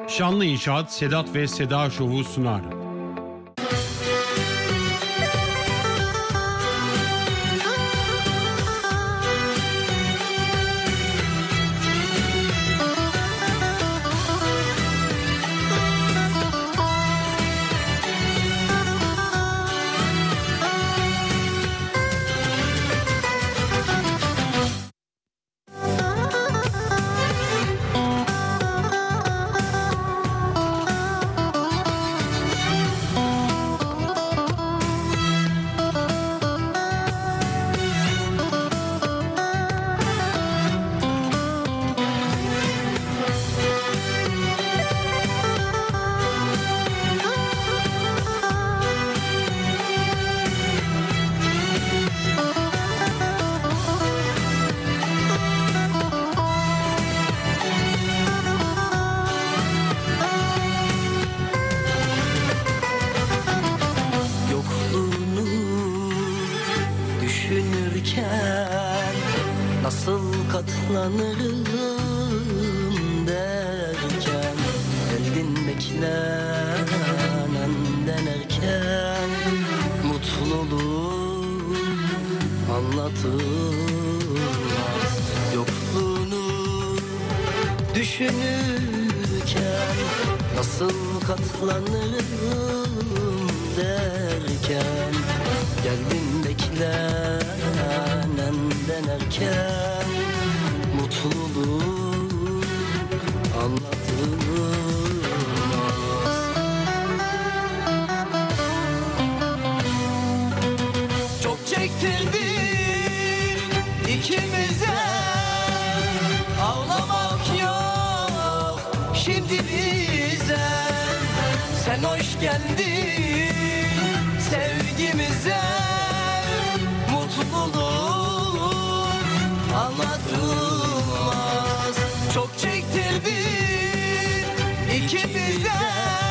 Şanlı İnşaat Sedat ve Seda Şov'u sunar. Nasıl katlanırım derken, geldin beklenenden erken, mutluluğu anlatılmaz. Yokluğunu düşünürken, nasıl katlanırım derken, geldin beklenenden erken, mutluluğu anlatılmaz. Çok çektirdik ikimize, ağlamak yok şimdi bize. Sen hoş geldin sevgimize, mutluluğu anlatılmaz. Çok çektirdik ikimize,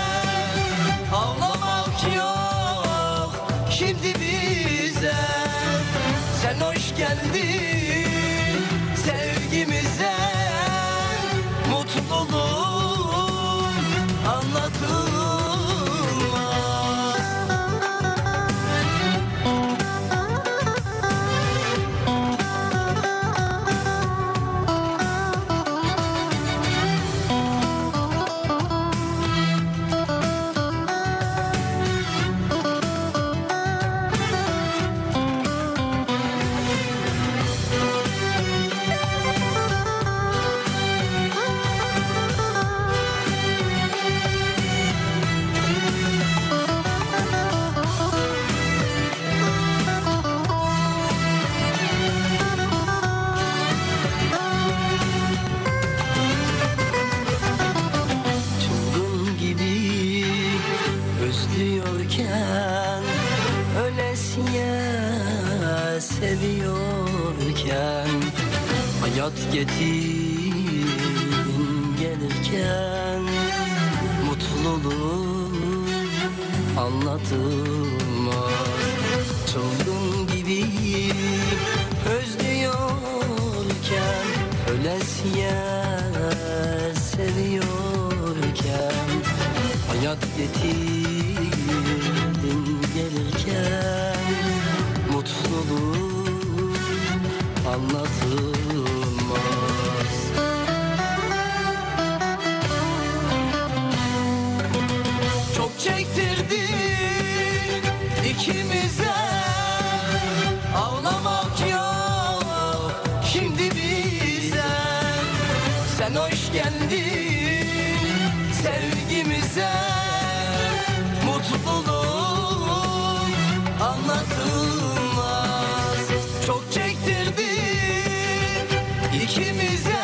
ağlamak yok şimdi bize. Sen hoş geldin sevgimize, mutluluğu anlatılmaz. Özlüyorken, ölesiye seviyorken, hayat getirin gelirken, mutluluğu anlatılmaz. Çılgın gibi özlüyorken, ölesiye seviyorken, hayat getirdin gelirken, mutluluğu anlatılmaz. Çok çektirdik ikimize, ağlamak yok şimdi bize. Sen hoş geldin sevgimize, mutluluğu anlatılmaz. Çok çektirdik ikimize,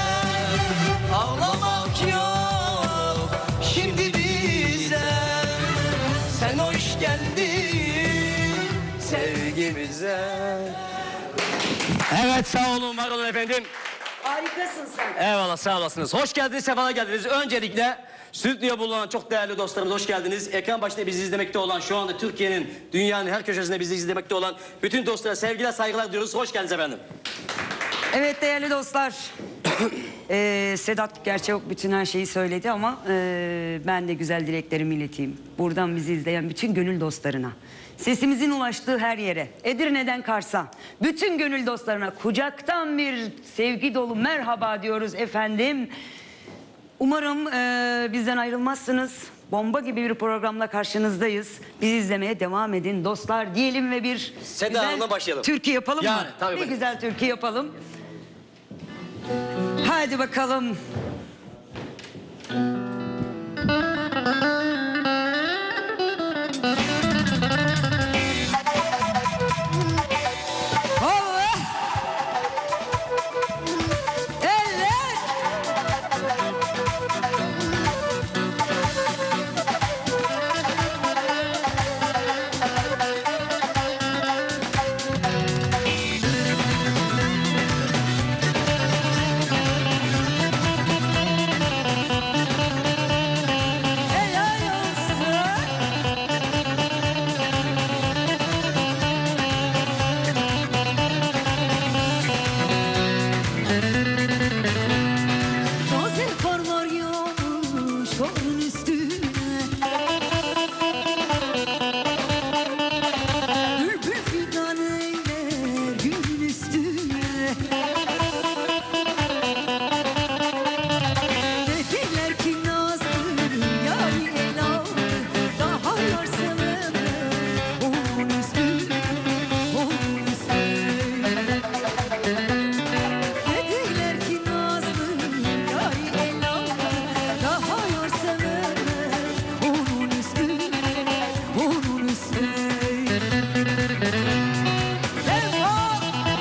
ağlamak yok şimdi bize. Sen hoş geldin sevgimize. Evet, sağ olun, var olun efendim. Harikasın sen. Eyvallah, sağ olasınız. Hoş geldiniz, sefalar geldiniz. Öncelikle stüdyoya bulunan çok değerli dostlarımız hoş geldiniz. Ekran başında bizi izlemekte olan, şu anda Türkiye'nin, dünyanın her köşesinde bizi izlemekte olan bütün dostlara sevgiler, saygılar diyoruz. Hoş geldiniz efendim. Evet değerli dostlar, Sedat gerçi bütün her şeyi söyledi ama ben de güzel dileklerimi ileteyim. Buradan bizi izleyen bütün gönül dostlarına, sesimizin ulaştığı her yere, Edirne'den Kars'a, bütün gönül dostlarına kucaktan bir sevgi dolu merhaba diyoruz efendim. Umarım bizden ayrılmazsınız. Bomba gibi bir programla karşınızdayız. Bizi izlemeye devam edin dostlar diyelim ve bir Seda Hanım'la başlayalım. türkü yapalım Yani, mı? tabii Bir buyurun. güzel türkü yapalım. Hadi bakalım. Allah! Evet! Helal olsun. Taze karlar yağmış onun üstüne, bülbül fidan eyler gülün üstüne. Dediler ki nazlı yâri el aldı, daha yar sevemem onun üstüne, onun üstüne. Dediler ki nazlı yâri el aldı, daha yar sevemem onun üstüne, onun üstüne. Defa!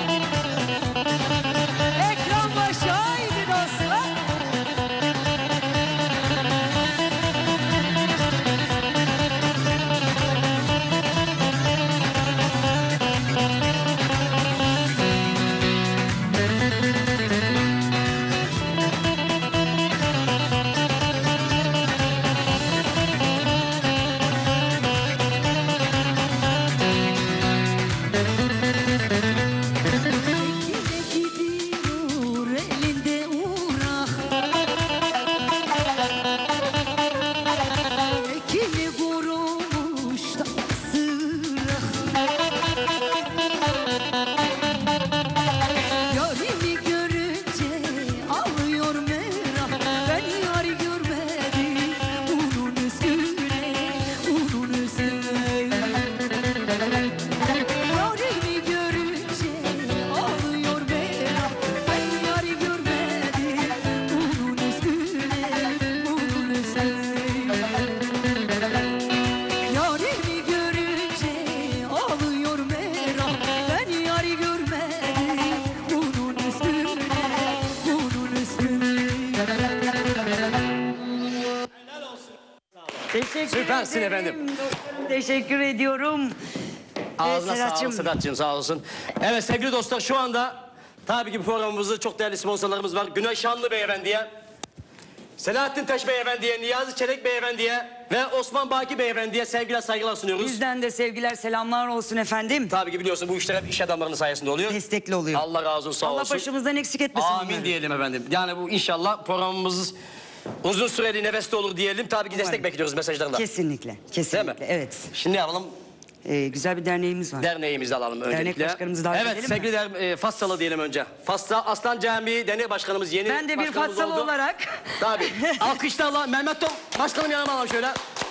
Ekran başı haydi dostlar. Ekine gidiyor elinde uğrak, ekini vurmuş da sığrak. Yarimi görünce alıyor merak, ben yar görmedim bunun üstüne, bunun üstüne. Yarimi görünce alıyor merak, ben yar görmedim bunun üstüne, bunun üstüne. Yarimi görünce alıyor merak, ben yar görmedim bunun üstüne, bunun üstüne. Teşekkür Süpersin ederim. efendim. Teşekkür ediyorum. Ağzına Sedat'cığım, sağlık Sedat'cığım, sağ olsun. Evet sevgili dostlar, şu anda tabii ki bu programımızı çok değerli sponsorlarımız var. Günay Şanlı Beyefendi'ye, Selahattin Taş Beyefendi'ye, Niyazi Çelik Beyefendi'ye ve Osman Baki Beyefendi'ye sevgiler saygılar sunuyoruz. bizden de sevgiler selamlar olsun efendim. Tabii ki biliyorsun bu işler hep iş adamlarının sayesinde oluyor. Destekli oluyor. Allah razı olsun, sağ Allah olsun. başımızdan eksik etmesin. Amin bunları. diyelim efendim. Yani bu inşallah programımız uzun süreli nefeste olur diyelim. Tabii ki destek Umarım. bekliyoruz mesajlarla. Kesinlikle, kesinlikle. Değil mi? Evet. Şimdi ne yapalım? Güzel bir derneğimiz var. Derneğimizi alalım öncelikle. başkanımızı davet evet, edelim sevgili Fassalı diyelim önce. Fassa Aslan Camii Dernek Başkanımız yeni Ben de bir başkanımız Fatsalı oldu. olarak. Tabii. Alkışlarla Mehmet Tom Başkanım yanıma alalım şöyle.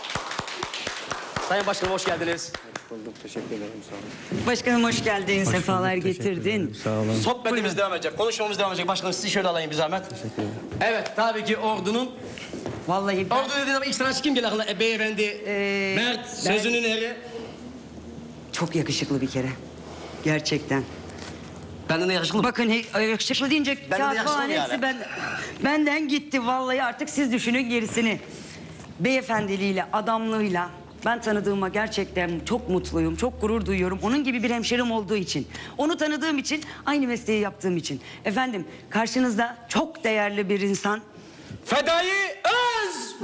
Sayın Başkanım hoş geldiniz. Bulduk, teşekkür ederim, sağ olun. Başkanım hoş geldin, sefalar getirdin. Sağ olun. Sohbetimiz devam edecek, konuşmamız devam edecek. Başkanım sizi şöyle alayım bir zahmet. Teşekkür ederim. Evet, tabii ki ordunun... Vallahi ben, Ordu dediğin zaman ilk sanatçı kim gelir aklına? Beyefendi, Mert, ben- sözünün eri. çok yakışıklı bir kere. Gerçekten. Benden de yakışıklı mı? Bakın yakışıklı deyince Ben de kağıt yakışıklı falan mı yani? hepsi benden gitti vallahi, artık siz düşünün gerisini. Beyefendiliğiyle, adamlığıyla ben tanıdığıma gerçekten çok mutluyum, çok gurur duyuyorum. Onun gibi bir hemşerim olduğu için, onu tanıdığım için, aynı mesleği yaptığım için. Efendim karşınızda çok değerli bir insan. Fedai Öz!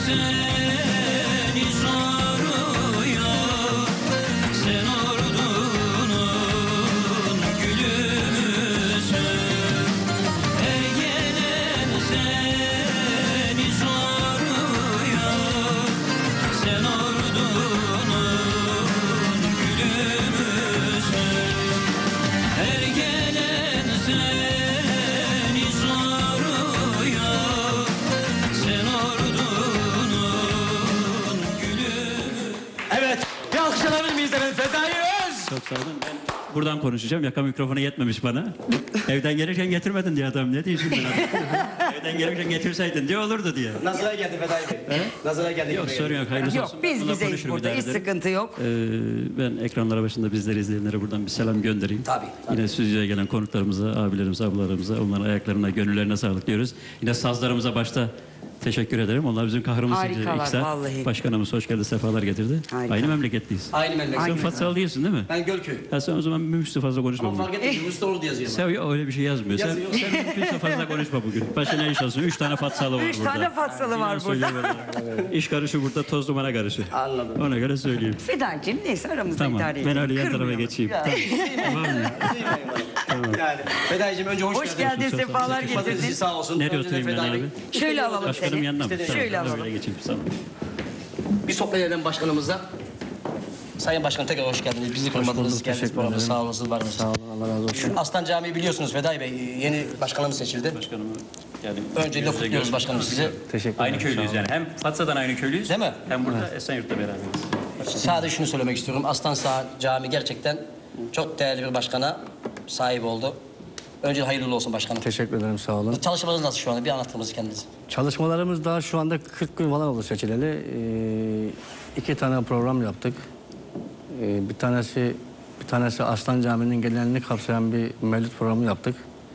seni soruyor, sen ordunun gülü müsün? Her gelen seni soruyor, sen ordunun gülü müsün? Her gelen seni soruyor, sen ordunun gülü. Evet. Bir alkış alabilir miyiz efendim? Fedai Öz. Çok sağ olun. Ben buradan konuşacağım. Yaka mikrofonu yetmemiş bana. Evden gelirken getirmedin diye adam. Ne diyorsun ben? Evden gelirken getirseydin diye olurdu diye. Nazara geldi Fedai Bey. Nazara geldi. Yok sorun yok. Hayırlısı Yok olsun. biz Bununla bizeyiz konuşurum, burada. idare Hiç ederim. sıkıntı yok. Ben ekranlara başında bizleri izleyenlere buradan bir selam göndereyim. Tabii. Yine stüdyoya gelen konuklarımıza, abilerimize, ablalarımıza, onların ayaklarına, gönüllerine sağlık diyoruz. Yine sazlarımıza başta teşekkür ederim. Onlar bizim kahrımız. Harikalar, İlk saat. vallahi. Başkanımız hoş geldi, sefalar getirdi. Harika. Aynı memleketliyiz. Aynı memleket. Sen Fatsalı değilsin değil mi? Ben Gölköy. Ha, sen o zaman mümkün fazla konuşma. Ama bugün. fark etmiyor. Mustafa orada yazıyor. Sen yok, öyle bir şey yazmıyor. Sen mümkünse fazla konuşma bugün. Başka ne iş olsun? 3 tane Fatsalı var 3 burada. tane fatsalı var İnan burada. söylüyorum. İş karışı burada, toz dumana karışı. Anladım. Ona göre söyleyeyim. Fedacığım neyse aramızda Tamam. idare edelim. Ben öyle yan tarafa Kırmayalım. geçeyim. Tamam mı? Yani Fedai'cim önce Hoş geldin, sefalar Patatesi getirdin. sağ olsun. Nereye Önce de oturayım ben Fedai abi? Bey. Şöyle alalım Başkanım seni. yanına mı? Şöyle Tamam, alalım. öyle geçeyim. Tamam. Bir sohbet edelim başkanımızla. Sayın Başkan tekrar hoş geldiniz. Bizi kırmadınız. Geldiniz programda. Sağ olasınız, var mısınız? Sağ olun, Allah razı olsun. Aslan Camii biliyorsunuz Fedai Bey. Yeni başkanımız seçildi. Başkanım yani Öncelikle kutluyoruz başkanım sizi. Teşekkür aynı ederim. köylüyüz yani. Hem Fatsa'dan aynı köylüyüz. Değil mi? Hem burada Esenyurt'ta beraberiz. Sadece şunu söylemek istiyorum. Aslan Sağ Camii gerçekten çok değerli bir başkana sahip oldu. Önce hayırlı olsun başkanım. Teşekkür ederim, sağ olun. Çalışmalarınız nasıl şu anda? Bir anlatır kendiniz. Çalışmalarımız daha şu anda 40 gün falan oldu seçileli. 2 tane program yaptık. Bir tanesi Aslan Camii'nin genelini kapsayan bir mevlüt programı yaptık.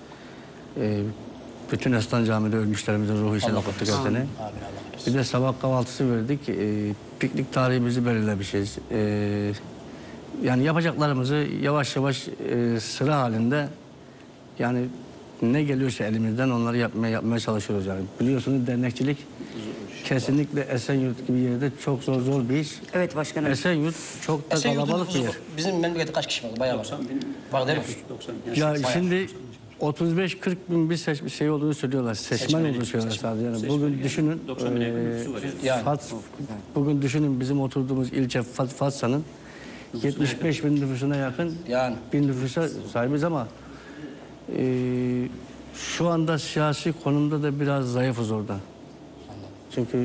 Bütün Aslan Camii'de ölmüşlerimizin ruhu için okuttuk hepsini. Bir de sabah kahvaltısı verdik. Piknik tarihimizi belirlemişiz. Yani yapacaklarımızı yavaş yavaş sıra halinde, yani ne geliyorsa elimizden onları yapmaya çalışıyoruz yani. Biliyorsunuz dernekçilik kesinlikle Esenyurt gibi yerde çok zor bir iş. Evet başkanım. Esenyurt çok da kalabalık bir yer. Bizim memlekette kaç kişi var? Bayağı var. Var değil mi? Ya şimdi 35-40 bin bir şey olduğunu söylüyorlar. Seçmen olduğunu söylüyorlar sadece. Yani bugün düşünün. 90 bin nüfusu var. Yani. Bugün düşünün bizim oturduğumuz ilçe Fatsa'nın 75 bin nüfusuna yakın Yani. bir nüfusa sahibiz ama şu anda siyasi konumda da biraz zayıfız orada. Çünkü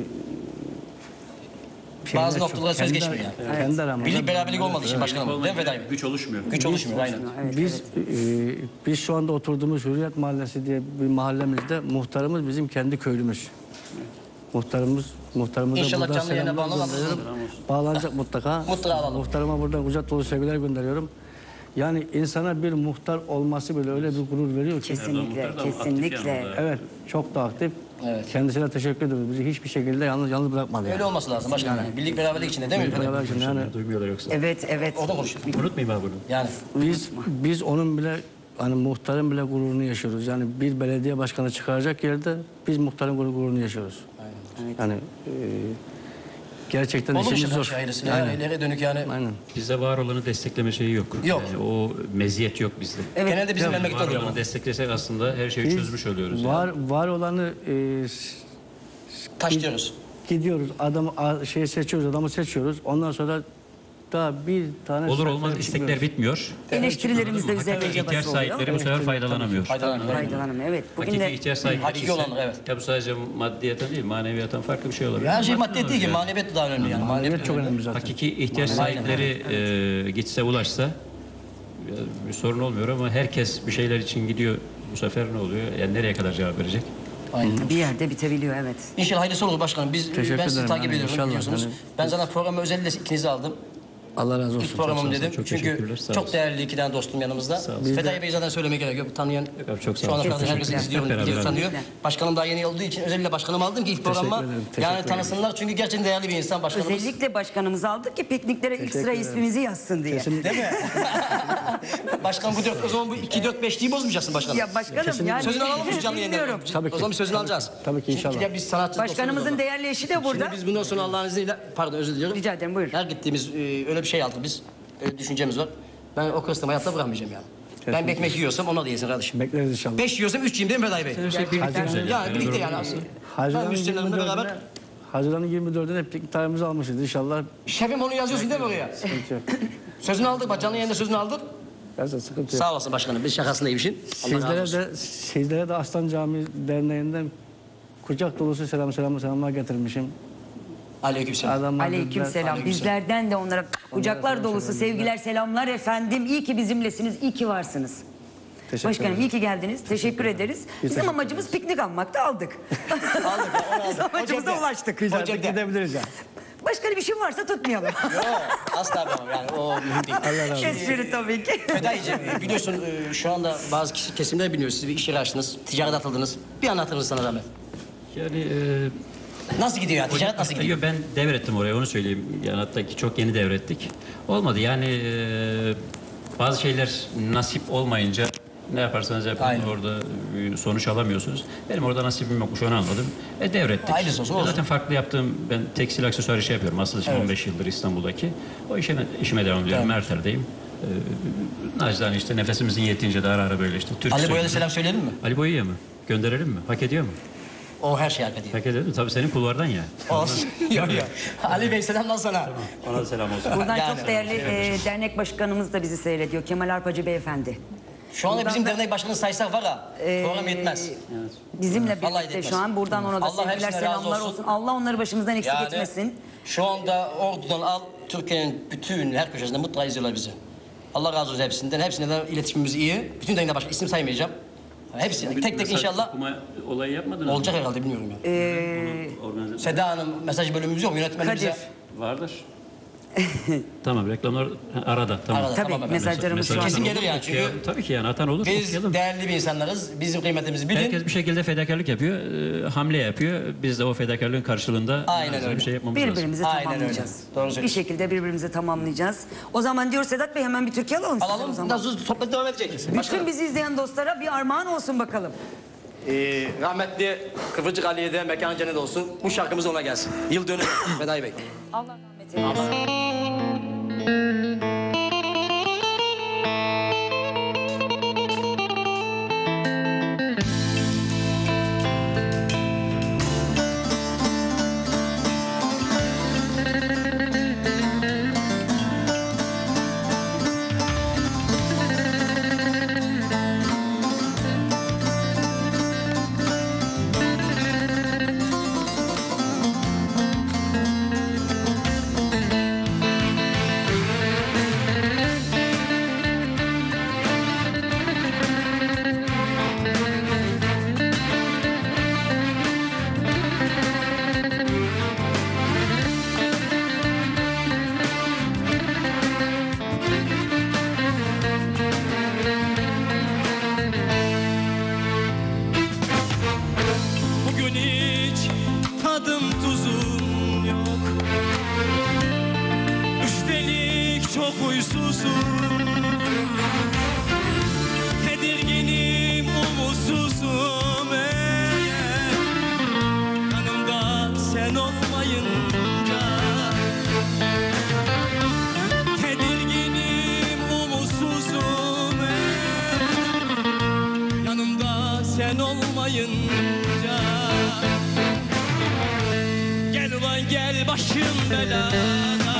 Bazı noktalara söz geçmiyor yani. Kendi aramızda. Birlik beraberlik olmadığı için başkanım. Değil mi Fedai Bey? Güç oluşmuyor. Güç oluşmuyor aynen. Biz şu anda oturduğumuz Hürriyet Mahallesi diye bir mahallemizde muhtarımız bizim kendi köylümüz. Muhtarımıza İnşallah buradan canlı yayına selamlar bağlanamaz. gönderiyorum. Bağlanacak mutlaka. Mutlaka alalım. Muhtarıma buradan kucak dolu sevgiler gönderiyorum. Yani insana bir muhtar olması bile öyle bir gurur veriyor ki. Kesinlikle, kesinlikle. Evet, çok da aktif. Evet. Kendisine teşekkür ediyoruz. Bizi hiçbir şekilde yalnız bırakmadı. Öyle Yani. olması lazım başkanım. Birlik beraberlik içinde değil mi Fedai Bey? Beraber şimdi yani Duymuyorlar yoksa. Evet. Orada konuşuyor. Unutmayayım abi bunu. Yani. biz onun bile, hani muhtarın bile gururunu yaşıyoruz. Yani bir belediye başkanı çıkaracak yerde biz muhtarın gururunu yaşıyoruz. Yani gerçekten Olur işimiz işte zor. her şey hayırlısı. Yani ileriye dönük yani. Aynen. Bizde var olanı destekleme şeyi yok. Yok. Yani o meziyet yok bizde. Genelde bizim memlekette Var oluyor ama. olanı desteklesek aslında her şeyi çözmüş oluyoruz. yani. Var olanı Taş diyoruz. gidiyoruz, adamı seçiyoruz. Ondan sonra daha bir tane Olur sefer olmaz istekler bitmiyoruz. bitmiyor. Eleştirilerimiz de üzerine Hakiki ihtiyaç cabası oluyor. sahipleri bu sefer faydalanamıyor. Faydalanım evet. Bugün Hakiki de ihtiyaç sahipleri Hakiki ise, olanlar, evet. ya bu sadece maddiyeten değil, maneviyatan farklı bir şey olabilir. Her şey Maddi maddiyet değil ki. olabilir. Maneviyat da daha önemli yani. Evet, çok önemli zaten. Hakiki ihtiyaç sahipleri gitse ulaşsa bir sorun olmuyor ama herkes bir şeyler için gidiyor. Bu sefer ne oluyor? Yani nereye kadar cevap verecek? Aynen. bir yerde bitebiliyor evet. İnşallah hayırlısı olur başkanım. Ben sizi Teşekkür takip ederim. ediyorum İnşallah. biliyorsunuz. Yani Ben zaten programı özellikle ikinizi aldım. Allah razı olsun. İlk programım Çok sağ olun, dedim. çok Çünkü teşekkürler, sağ çok olsun. değerli iki tane dostum yanımızda. olun. Fedai Bey zaten söylemeye gerek yok. Tanıyan abi, çok sağ şu ana olun. kadar Çok herkes teşekkürler. izliyor, Hep beraber bilir, tanıyor. abi. Başkanım daha yeni olduğu için özellikle başkanımı aldım ki ilk programıma. ederim, teşekkür Yani ederim. tanısınlar çünkü gerçekten değerli bir insan başkanımız. Özellikle başkanımızı aldık ki pikniklere ilk sıra ismimizi yazsın diye. Değil mi? Başkanım bu 4 o zaman bu 2-4-5'liği bozmayacaksın başkanım. Ya başkanım yani Sözünü alalım mı canlı yayında? bilmiyorum. Tabii ki. O zaman bir sözünü alacağız. Tabii ki, inşallah. Şimdi biz sanatçı Başkanımızın değerli eşi de burada. Şimdi biz bundan sonra Allah'ın izniyle, pardon özür diliyorum. Rica ederim, buyurun. Her gittiğimiz öyle bir şey aldık biz. Öyle düşüncemiz var. Ben o kostümü hayatta bırakmayacağım yani. Ben bir ekmek yiyorsam ona da yesin kardeşim. Bekleriz inşallah. 5 yiyorsam 3 yiyeyim değil mi Fedai Bey? Güzel Yani birlikte yani aslında. Ben Haziran'ın müşterilerimle beraber. Haziran'ın 24'ünde piknik tarihimizi almışız inşallah. Şefim onu yazıyorsun değil mi oraya? Sıkıntı yok. Sözünü aldık bak canlı yayında sözünü aldık. Gerçekten sıkıntı yok. Sağ olasın başkanım biz şakasındayım işin. Allah razı olsun. Sizlere de Aslan Camii Derneği'nden kucak dolusu selamlar getirmişim. Aleykümselam. Adamlar Aleyküm dediler, selam. Bizlerden de onlara kucaklar dolusu sevgiler, selamlar efendim. İyi ki bizimlesiniz, iyi ki varsınız. Teşekkür Başkanım ederim. iyi ki geldiniz. Teşekkür ederiz. Bizim teşekkür amacımız piknik almakta aldık. Biz amacımıza ulaştık. O cepte. Gidebiliriz ya. Başka bir şey varsa tutmayalım. Yok asla yapamam yani o mühim değil. Espri tabii ki. Fedai'ciğim biliyorsun şu anda bazı kesimler biliyor. Siz bir iş yeri açtınız, ticaret atıldınız. Bir anlatır mısın sana zahmet? Yani Nasıl gidiyor ya? Ticaret nasıl gidiyor? Yok, ben devrettim oraya, onu söyleyeyim. Yani hatta ki çok yeni devrettik. Olmadı yani bazı şeyler nasip olmayınca ne yaparsanız yapın Aynen. orada sonuç alamıyorsunuz. Benim orada nasibim yokmuş, onu anladım. Devrettik. Hayırlısı olsun, olsun. Zaten farklı yaptığım, ben tekstil aksesuar işi yapıyorum. Asıl işim 15 yıldır İstanbul'daki. O işime devam ediyorum. Merter'deyim. Nacizane işte nefesimizin yettiğince de ara ara böyle işte. Türk Ali Boya'da söylüyorum. selam söyleyelim mi? Ali Boya'ya mı? Gönderelim mi? Hak ediyor mu? O her şey hak ediyor. Hak ediyor mu? Tabii senin kulvardan ya. Olsun. Yok yok. Ali Bey selamlar sana. Ona da selam olsun. Buradan Yani. çok değerli dernek başkanımız da bizi seyrediyor. Kemal Arpacı Beyefendi. Şu anda Buradan bizim da- dernek başkanı saysak var ha. Program yetmez. Bizimle Vallahi birlikte yetmez. şu an. Buradan ona da Allah sevgiler, hepsine razı selamlar olsun. olsun. Allah onları başımızdan eksik etmesin. Şu anda Ordu'dan al, Türkiye'nin bütün her köşesinde mutlaka izliyorlar bizi. Allah razı olsun hepsinden. Hepsine de iletişimimiz iyi. Bütün derneğinde başka isim saymayacağım. Hepsi tek tek inşallah Okuma olayı yapmadınız olacak mı? herhalde bilmiyorum yani. Organize- Seda Hanım mesaj bölümümüz yok. Yönetmeni Kadir. bize Vardır. Tamam, reklamlar arada. Tamam. Arada. Tabii Tamam, mesajlarımız şu an. Kesin Kesin gelir yani çünkü tabii ki yani atan olur. biz okuyalım. değerli bir insanlarız. Bizim kıymetimizi bilin. Herkes bir şekilde fedakarlık yapıyor, hamle yapıyor. Biz de o fedakarlığın karşılığında Aynen öyle. bir şey yapmamız lazım. Birbirimizi Aynen tamamlayacağız. öyle. Doğru Bir söylüyorsun. şekilde birbirimizi tamamlayacağız. O zaman diyor Sedat Bey hemen bir Türkiye alalım. size o Alalım. zaman. Nasıl sohbet devam edecek? Bütün bizi izleyen dostlara bir armağan olsun bakalım. Rahmetli Kıvırcık Ali'ye de mekanı cennet olsun. Bu şarkımız ona gelsin. Yıl dönümü Fedai Bey. Allah rahmet eylesin. Bugün hiç tadım tuzum yok. Üstelik çok huysuzum. Tedirginim, umutsuzum eğer yanımda sen olmayınca. Tedirginim, umutsuzum eğer yanımda sen olmayınca. Gel ulan gel başım belada.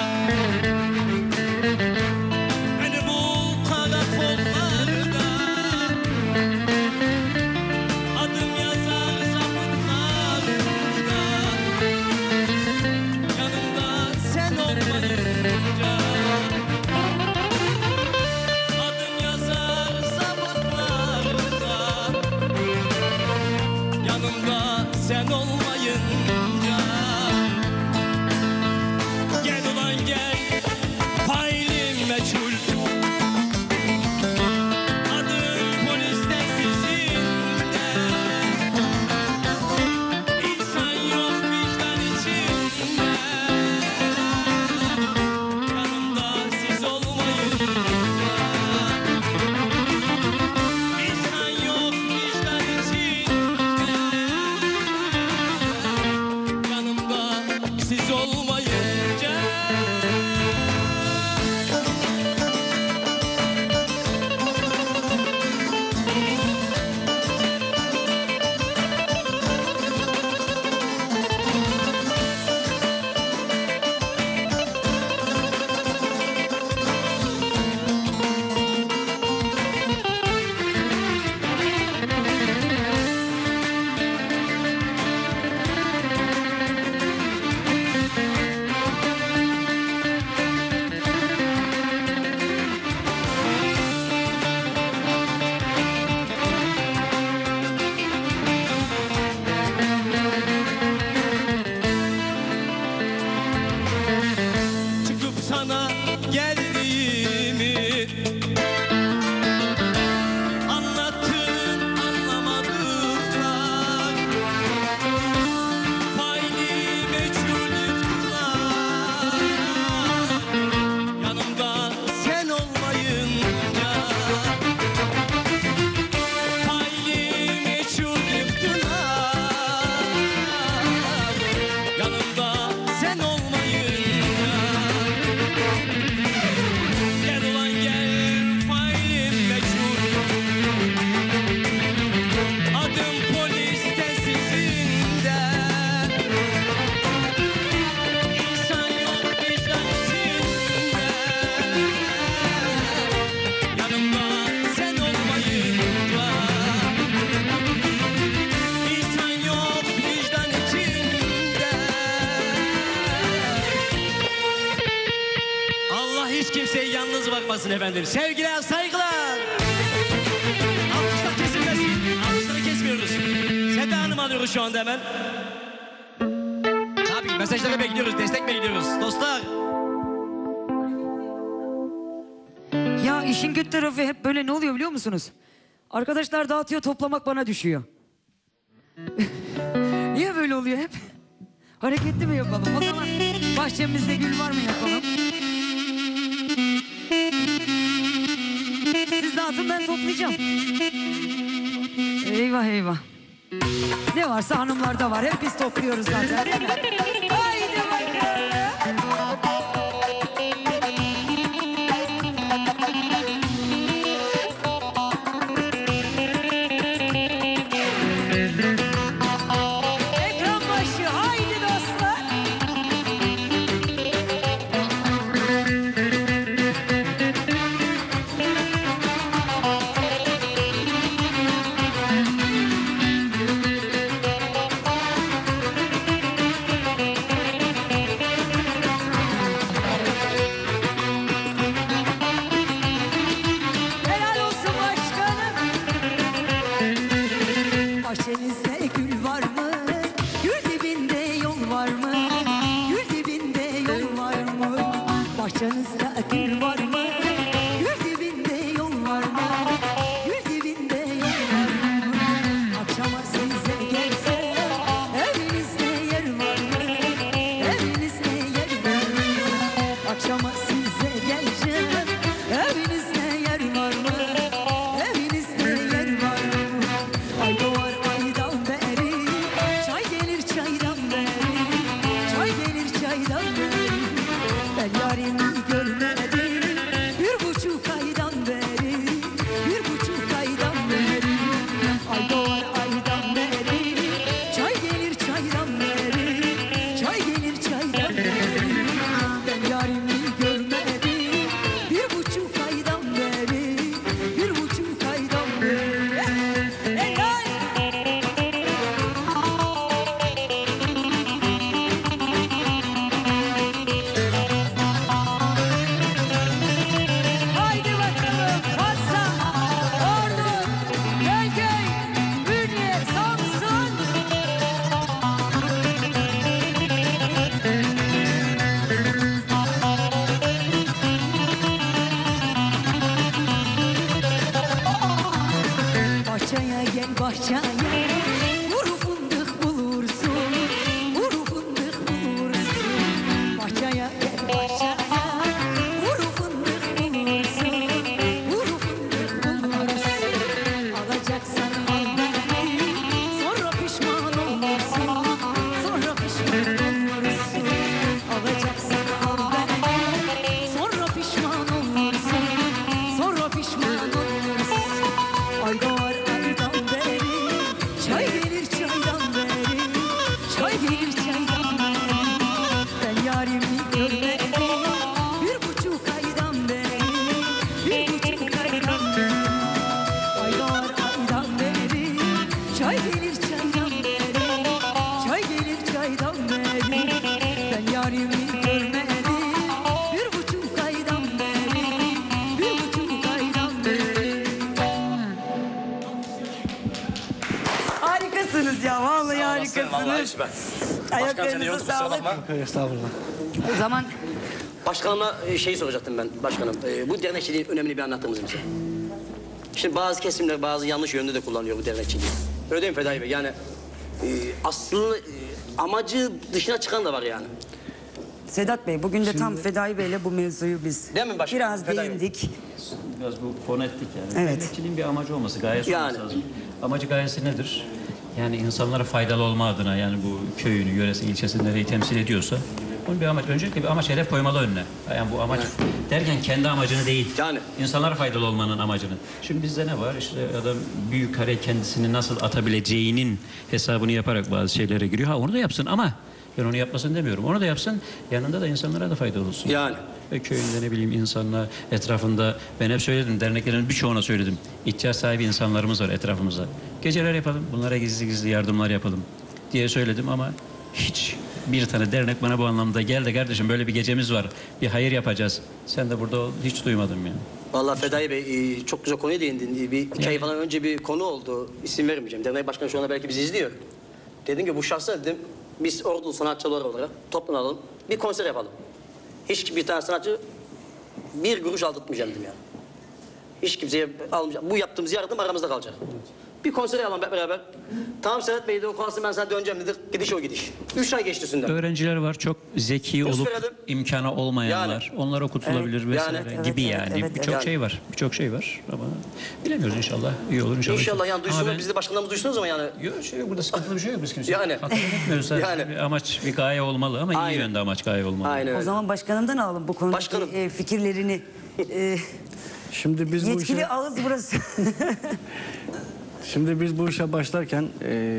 Beni bul karakollarda. Adım yazar zabıtlarda. Yanımda sen olmayınca. Adım yazar zabıtlarda. Yanımda sen olmayınca. Gel ulan siz olmayınca. Çıkıp sana geldiğimi anlattın anlamadıkça, faili meçhuldükler, yanımda sen olmayınca. Faili meçhuldükler, yanımda sen olmayınca. Gel ulan gel, failim meçhul, adım polis telsizinde. İnsan yok vicdan içinde, yanımda sen olmayınca. İnsan yok vicdan içinde. Allah hiç kimseyi yalnız bırakmasın efendim. Sevgiler, saygılar. Alkışlar kesilmesin. Alkışları kesmiyoruz. Seda Hanım alıyoruz şu anda hemen. Tabii mesajları bekliyoruz, destek bekliyoruz. Dostlar. Ya işin kötü tarafı hep böyle ne oluyor biliyor musunuz? Arkadaşlar dağıtıyor, toplamak bana düşüyor. Niye böyle oluyor hep? Hareketli mi yapalım? O zaman bahçemizde gül var mı yapalım? Siz dağıtın, ben toplayacağım. Eyvah eyvah. Ne varsa hanımlarda var. Hep biz topluyoruz zaten. Değil mi? Haydi bakalım. Ekran başı. Haydi dostlar. yarimi görmedim. 1,5 aydan beri, 1,5 aydan beri. Harikasınız ya, vallahi harikasınız. Ayaklarınıza sağlık. Estağfurullah. O zaman Başkanıma şeyi soracaktım ben başkanım. Bu dernekçiliğin önemini bir anlattınız bize. Şimdi bazı kesimler bazı yanlış yönde de kullanıyor bu dernekçiliği. Öyle değil mi Fedai Bey? Yani aslında amacı dışına çıkan da var yani. Sedat Bey, bugün de tam Fedai Bey'le bu mevzuyu biz Değil mi başkanım? biraz Fedai Bey. değindik. Biraz bu fonetik yani. Evet. Dernekçiliğin bir amacı olması, gayesi Yani. olması lazım. Amacı gayesi nedir? Yani insanlara faydalı olma adına, yani bu köyünü, yöresi, ilçesini nereyi temsil ediyorsa bunun bir amaç, öncelikle bir amaç, hedef koymalı önüne. Yani bu amaç derken kendi amacını değil, Yani. insanlara faydalı olmanın amacını. Şimdi bizde ne var? İşte adam büyük kare kendisini nasıl atabileceğinin hesabını yaparak bazı şeylere giriyor. Ha, onu da yapsın ama ben onu yapmasın demiyorum. Onu da yapsın, yanında da insanlara da faydalı olsun. Yani. Ve köyünde ne bileyim insanlar etrafında, ben hep söyledim, derneklerin birçoğuna söyledim. İhtiyaç sahibi insanlarımız var etrafımızda. Geceler yapalım, bunlara gizli gizli yardımlar yapalım diye söyledim ama hiç bir tane dernek bana bu anlamda gel de kardeşim böyle bir gecemiz var, bir hayır yapacağız. Sen de burada ol, hiç duymadım yani. Vallahi Fedai Bey çok güzel konuya değindin. Bir 2 ay falan önce bir konu oldu. İsim vermeyeceğim. Dernek başkanı şu anda belki bizi izliyor. Dedim ki bu şahslar dedim biz Ordulu sanatçılar olarak toplanalım. Bir konser yapalım. Hiç bir tane sanatçı bir kuruş aldırtmayacağım dedim yani. Hiç kimseye almayacağım. Bu yaptığımız yardım aramızda kalacak. Bir konser yapalım hep beraber. Tamam Sedat Bey de o kalsın ben sana döneceğim dedik. Gidiş o gidiş. 3 ay geçti üstünden. Öğrenciler var çok zeki olup verelim. imkanı olmayanlar. Onlar okutulabilir vesaire Yani. gibi Evet, yani. evet, Birçok evet. şey var. Birçok şey var ama bilemiyoruz inşallah. İyi olur inşallah. İnşallah yani Ama duysunlar ben- biz de başkanlarımız duysunuz ama yani. Yok şey burada sıkıntılı bir şey yok biz kimse. Yani. Hakaret etmiyoruz. Sadece Yani. bir amaç, bir gaye olmalı ama iyi Aynen. yönde amaç, gaye olmalı. Aynen O öyle. zaman başkanımdan alalım bu konudaki Başkanım. fikirlerini. Şimdi biz bu Yetkili işe, ağız burası. şimdi biz bu işe başlarken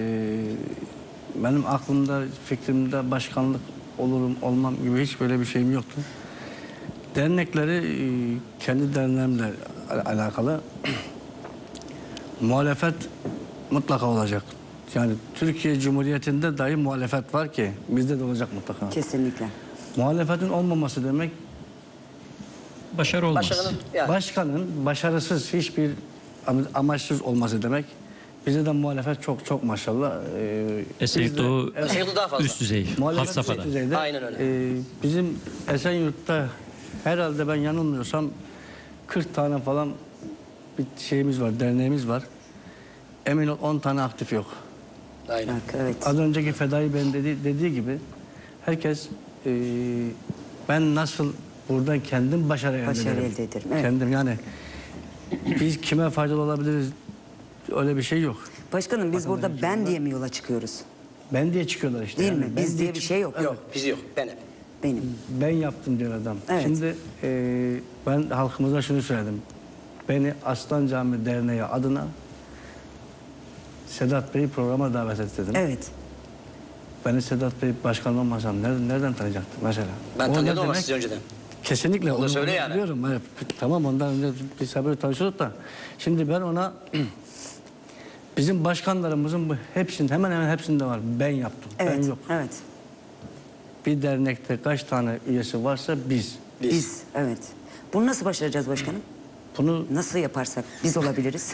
benim aklımda, fikrimde başkanlık olurum, olmam gibi hiç böyle bir şeyim yoktu. Dernekleri kendi derneğimle alakalı muhalefet mutlaka olacak. Yani Türkiye Cumhuriyeti'nde dahi muhalefet var ki bizde de olacak mutlaka. Kesinlikle. Muhalefetin olmaması demek Başarı olmaz. Başkanın yani. başkanın başarısız hiçbir amaçsız olması demek. Bizde de muhalefet çok çok maşallah. Esenyurt'ta o Esenyurt'ta daha fazla. üst düzey, Muhalefet has safhada. üst düzeyde. Aynen öyle. Bizim Esenyurt'ta herhalde ben yanılmıyorsam 40 tane falan bir şeyimiz var, derneğimiz var. Emin ol 10 tane aktif yok. Aynen. Evet. Az önceki Fedai Bey'in dediği gibi herkes ben nasıl buradan kendim başarı elde Başarı ederim. elde ederim, evet. Kendim yani biz kime faydalı olabiliriz öyle bir şey yok. Başkanım biz burada ben diye mi yola çıkıyoruz? Ben diye çıkıyorlar işte. Değil yani. mi? Ben Biz diye bir şey yok. Yok bizi yok. Ben hep. Benim. Ben yaptım diyor adam. Evet. Şimdi ben halkımıza şunu söyledim. Beni Aslan Camii Derneği adına Sedat Bey'i programa davet et dedim. Evet. Beni Sedat Bey başkan olmasam nereden tanıyacaktı mesela? Ben O tanıyordum ne ama demek? sizi önceden. Kesinlikle. Onu söyle yani. Biliyorum. Evet, tamam ondan önce biz haber tanışıyorduk da. Şimdi ben ona bizim başkanlarımızın bu hepsinin hemen hemen hepsinde var. Ben yaptım. Evet. Ben yok. Evet. Bir dernekte kaç tane üyesi varsa biz. Biz. Evet. Bunu nasıl başaracağız başkanım? Bunu Nasıl yaparsak biz olabiliriz.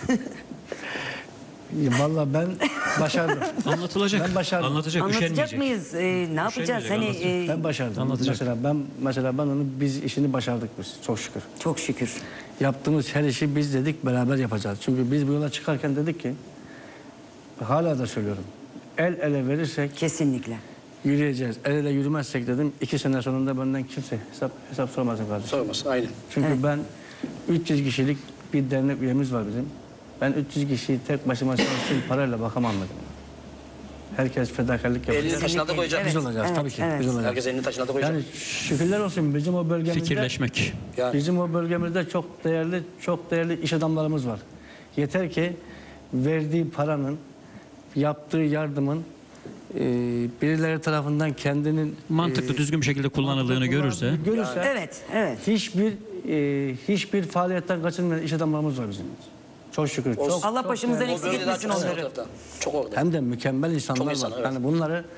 vallahi ben başardım. Anlatılacak. Ben başardım. Anlatacak, Anlatacak üşenmeyecek. mıyız? Ne yapacağız? Hani anlatacak. Ben başardım. Anlatacak. Mesela ben onu biz işini başardık biz çok şükür. çok şükür. Yaptığımız her işi biz dedik beraber yapacağız. Çünkü biz bu yola çıkarken dedik ki hala da söylüyorum. El ele verirsek Kesinlikle. yürüyeceğiz. El ele yürümezsek dedim 2 sene sonunda benden kimse hesap sormasın kardeşim. Sormasın aynen. Çünkü ben 300 kişilik bir dernek üyemiz var bizim. Ben 300 kişiyi tek başıma çalıştığım parayla bakamam dedim. Herkes fedakarlık Elini yapacak. taşına da koyacak. Biz olacağız Evet, tabii ki. evet. Biz olacağız. Herkes elini taşına da koyacak. Yani şükürler olsun bizim o bölgemizde Fikirleşmek. Yani. bizim o bölgemizde çok değerli iş adamlarımız var. Yeter ki verdiği paranın, yaptığı yardımın birileri tarafından kendinin Mantıklı, düzgün bir şekilde kullanıldığını görürse. Evet. Evet. hiçbir faaliyetten kaçınmayan iş adamlarımız var bizim. Çok şükür. Çok, Allah başımızdan O eksik bölgede daha etmesin çok onları. orada. Çok orada. hem de mükemmel insanlar Çok insan, var. evet. Yani bunları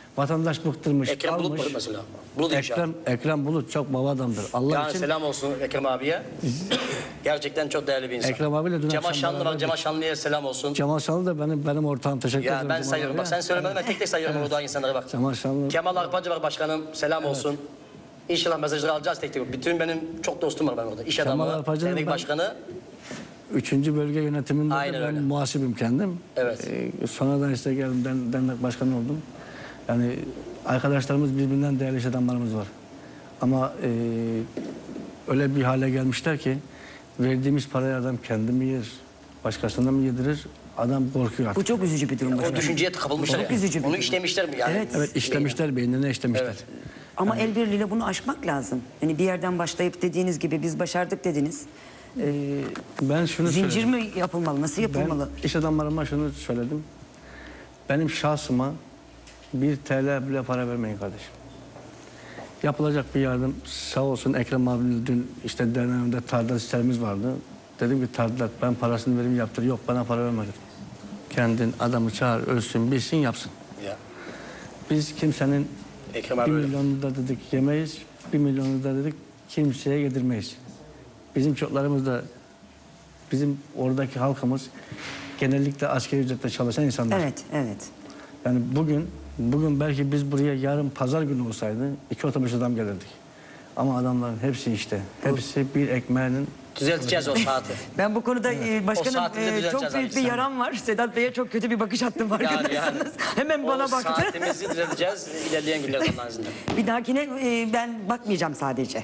Vatandaş bıktırmış, Ekrem Bulut almış. mu mesela? Bulut İnşaat. Ekrem Bulut çok baba adamdır. Allah Yani için selam olsun Ekrem abiye. Gerçekten çok değerli bir insan. Ekrem abiyle dün Cemal akşam Şanlı var. beraberdik. Cemal Şanlı'ya selam olsun. Cemal Şanlı da benim ortağım. Teşekkür ederim. Ya ben Cemal sayıyorum abiye. bak. Sen söylemedin ben tek tek sayıyorum orada insanlara bak. Cemal Şanlı. Kemal Arpacı var başkanım. Selam olsun. İnşallah mesajları alacağız tek tek. Bütün benim çok dostum var ben orada. İş Kemal adamı, Arpacı'nın dernek ben- başkanı. 3. bölge yönetiminde de Aynen ben öyle. muhasibim kendim. Evet. Sonradan işte geldim dernek başkanı oldum. Yani arkadaşlarımız birbirinden değerli iş adamlarımız var. Ama öyle bir hale gelmişler ki verdiğimiz parayı adam kendi mi yer, başkasına mı yedirir? Adam korkuyor artık. Bu çok üzücü bir durum. O başkanım. düşünceye kapılmışlar Çok yani. üzücü bir Onu durum. işlemişler mi yani? Evet. Evet işlemişler beynine işlemişler. Evet. Ama el birliğiyle bunu aşmak lazım. Yani bir yerden başlayıp dediğiniz gibi biz başardık dediniz. Ben şunu Zincir söyledim. mi yapılmalı? Nasıl yapılmalı? Ben iş adamlarıma şunu söyledim. Benim şahsıma 1 TL bile para vermeyin kardeşim. Yapılacak bir yardım sağ olsun Ekrem abi dün işte derneğimde tadilat işlerimiz vardı. Dedim ki tadilat ben parasını vereyim yaptır. Yok bana para verme dedim. Kendin adamı çağır ölsün bilsin yapsın. Ya. Biz kimsenin Ekrem 1 abi öyle. milyonunu da dedik yemeyiz. 1 milyonunu da dedik kimseye yedirmeyiz. Bizim çocuklarımız da bizim oradaki halkımız genellikle asgari ücretle çalışan insanlar. Evet, evet. Yani bugün belki biz buraya yarın pazar günü olsaydı 2 otobüs adam gelirdik. Ama adamların hepsi işte. Hepsi bir ekmeğinin Düzelteceğiz o saati. Ben bu konuda O başkanım saatinde düzelteceğiz çok büyük abi bir sen. yaram var. Sedat Bey'e çok kötü bir bakış attım farkındaysanız. Hemen bana o baktı. saatimizi düzelteceğiz ilerleyen günlerde Allah'ın izniyle. Bir dahakine ben bakmayacağım sadece.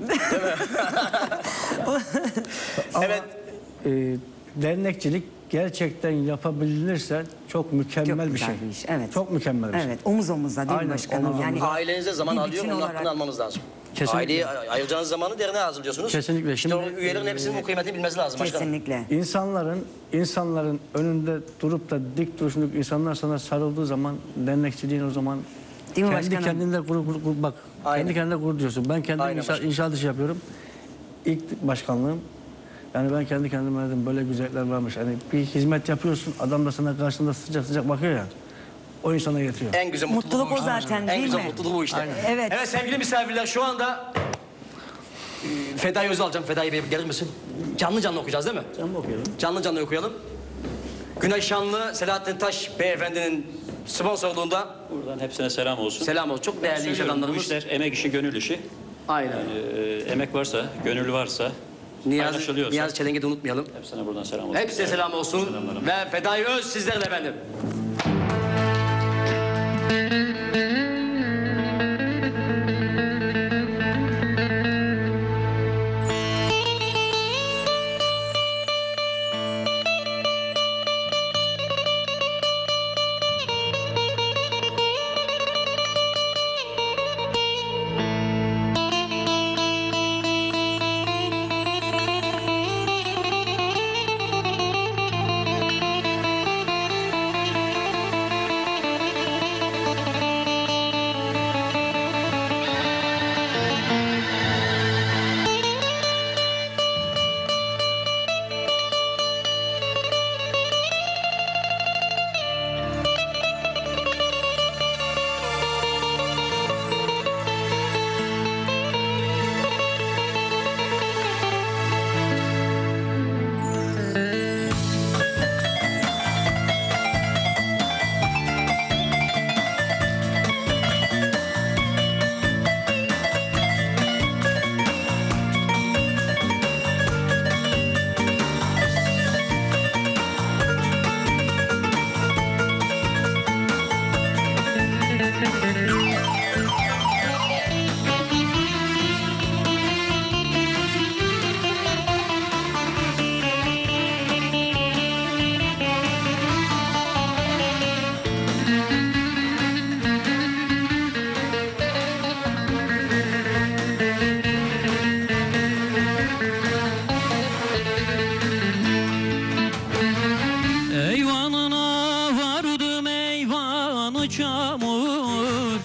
Evet. dernekçilik gerçekten yapabilirse çok mükemmel Çok bir güzel şey. bir iş, evet. Çok mükemmel bir şey. Evet, omuz omuza değil mi Aynen, başkanım? omuz Yani Ailenize zaman bir alıyor, bütün onun olarak. hakkını almanız lazım. Kesinlikle. Aileyi ayıracağınız zamanı derneğe hazırlıyorsunuz. Kesinlikle. İşte Şimdi, o üyelerin hepsinin bu kıymetini bilmesi lazım başkanım. Kesinlikle. İnsanların önünde durup da dik duruşluk insanlar sana sarıldığı zaman dernekçiliğin o zaman Değil mi kendi başkanım? kendine bak. Aynen. Kendi kendine gurur diyorsun. Ben kendim Aynen başkanım. inşaat işi yapıyorum. İlk başkanlığım. Yani ben kendi kendime dedim böyle güzellikler varmış. Hani bir hizmet yapıyorsun adam da sana karşında sıcak sıcak bakıyor ya. O insana yetiyor. En güzel Mutluluk bu o işte. zaten, En değil güzel mi? mutluluk bu işte. Evet. Evet sevgili misafirler şu anda Feda'yı Öz'ü alacağım. Feda'yı Bey gelir misin? Canlı canlı okuyacağız değil mi? Canlı okuyalım. Canlı canlı okuyalım. Güney Şanlı Selahattin Taş beyefendinin sponsorluğunda Buradan hepsine selam olsun. selam olsun. Çok değerli iş Söylüyorum, bu adamlarımız. işler emek işi, gönül işi. Aynen. Emek varsa, gönül varsa, Niyazi paylaşılıyorsa Çelenk'i de unutmayalım. hepsine buradan selam olsun. Hepsine selam olsun. Ve Feda'yı Öz sizlerle efendim. Eyvanına vardım eyvanı çamur,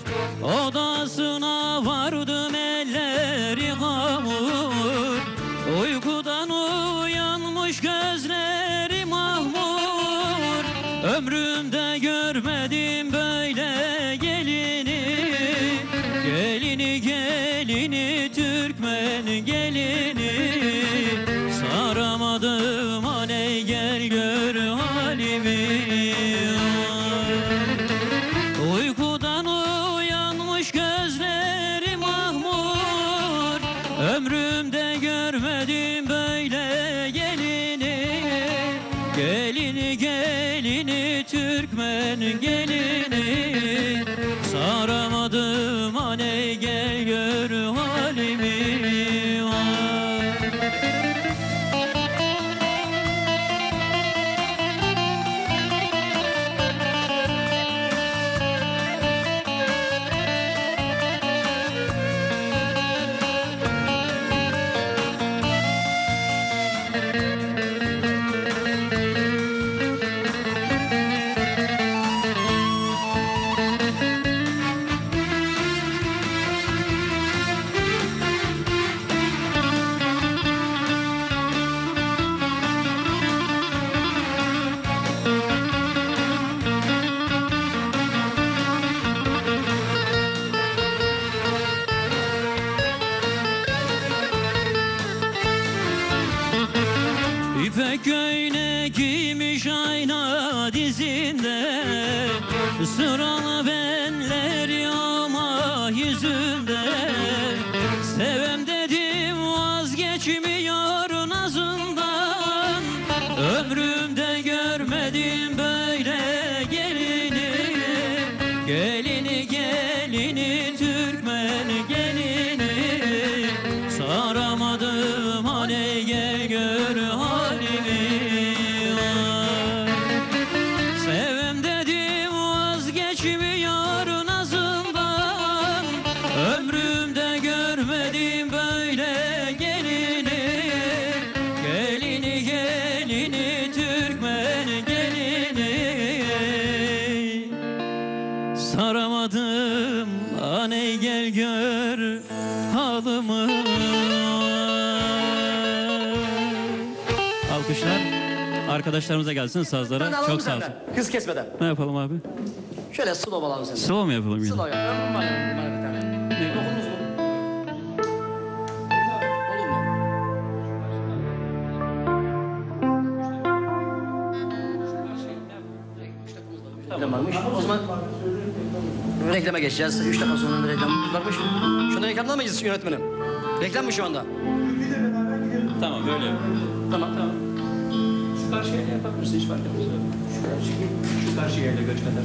odasına vardım elleri hamur. Uykudan uyanmış gözleri mahmur, ömrümde görmedim böyle gelin. gelini, Türkmen gelini. Saramadım aney, gel gör halimi. Uykudan uyanmış gözlerim mahmur, ömrümde görmedim böyle gelini. Gelini gelini, Türkmen gelini. Saramadım aney, gel gör halimi. İpek göğne giymiş ayna dizinde, sıralı benleri ama yüzünde. Sevem dedim vazgeçmiyor nazından, ömrümde görmedim böyle gelini. Gelini gelini, Türkmen gelini. Saramadım hani, gel gör halimi. Sevem dedim vazgeçmiyor nazından, ömrümde görmedim böyle gelini. Gelini gelini, Türkmen gelini. Saramadım aney, gel gör halımı. Alkışlar arkadaşlarımıza gelsin, sazlara. Ben alalım Çok sağ olsun. senden, hız kesmeden. Ne yapalım abi? Şöyle slow alalım seni. Slow mu yapalım yine? Slow yap. Bana bir tane. Dokundunuz mu? Olur mu? Reklam varmış. O zaman reklama geçeceğiz. 3 dakika sonra reklam varmış. Şunu reklamdan mı gideceğiz yönetmenim? Reklam mı şu anda? Tamam, böyle yapalım. Tamam. Şu karşıya yapabilirsin, hiç fark etmez. Şu karşıya ile göç kadar.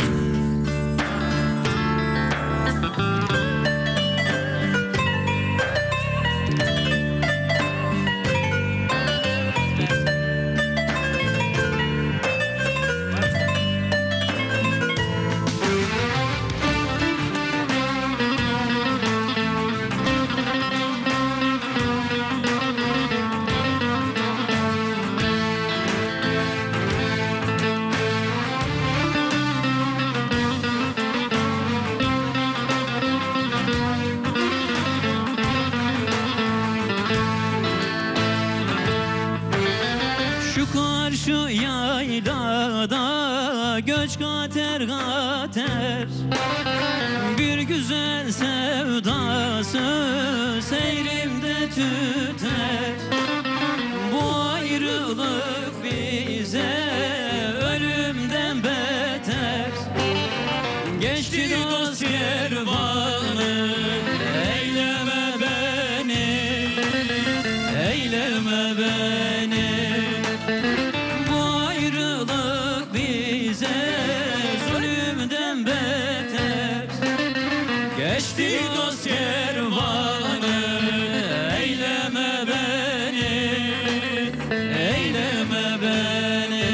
Şu karşı yaylada göç kater kater, bir güzel sevdası seyrimde tüter. Bu ayrılık bize ölümden beter. Geçti dost kervanı, eyleme beni, eyleme beni. Bu ayrılık bize zulümden beter. Geçti dost kervanı, eyleme beni, eyleme beni.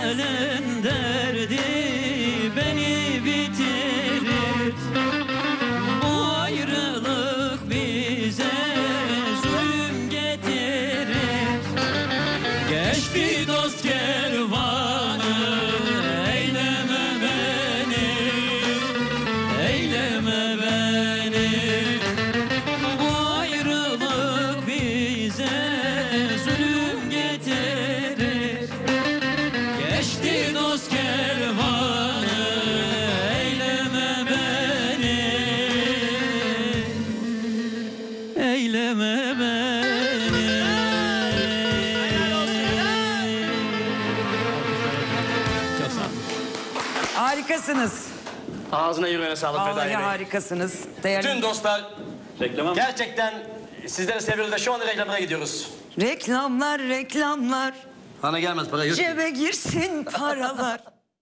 gelen derdi beni bitirir. Bu ayrılık bize zulüm getirir. Geçti dost kervanı, eyleme beni, eyleme beni. Bu ayrılık bize zulüm getirir. Geçti dost kervanı, eyleme beni, eyleme beni. Çok sağ olun. Harikasınız. Ağzına yüreğine sağlık Vallahi Fedai Bey. harikasınız. Değerli Tüm dostlar Reklama mı? gerçekten sizleri seviyoruz da şu anda reklamlara gidiyoruz. reklamlar, reklamlar. Bana gelmez para yok. Cebe girsin paralar.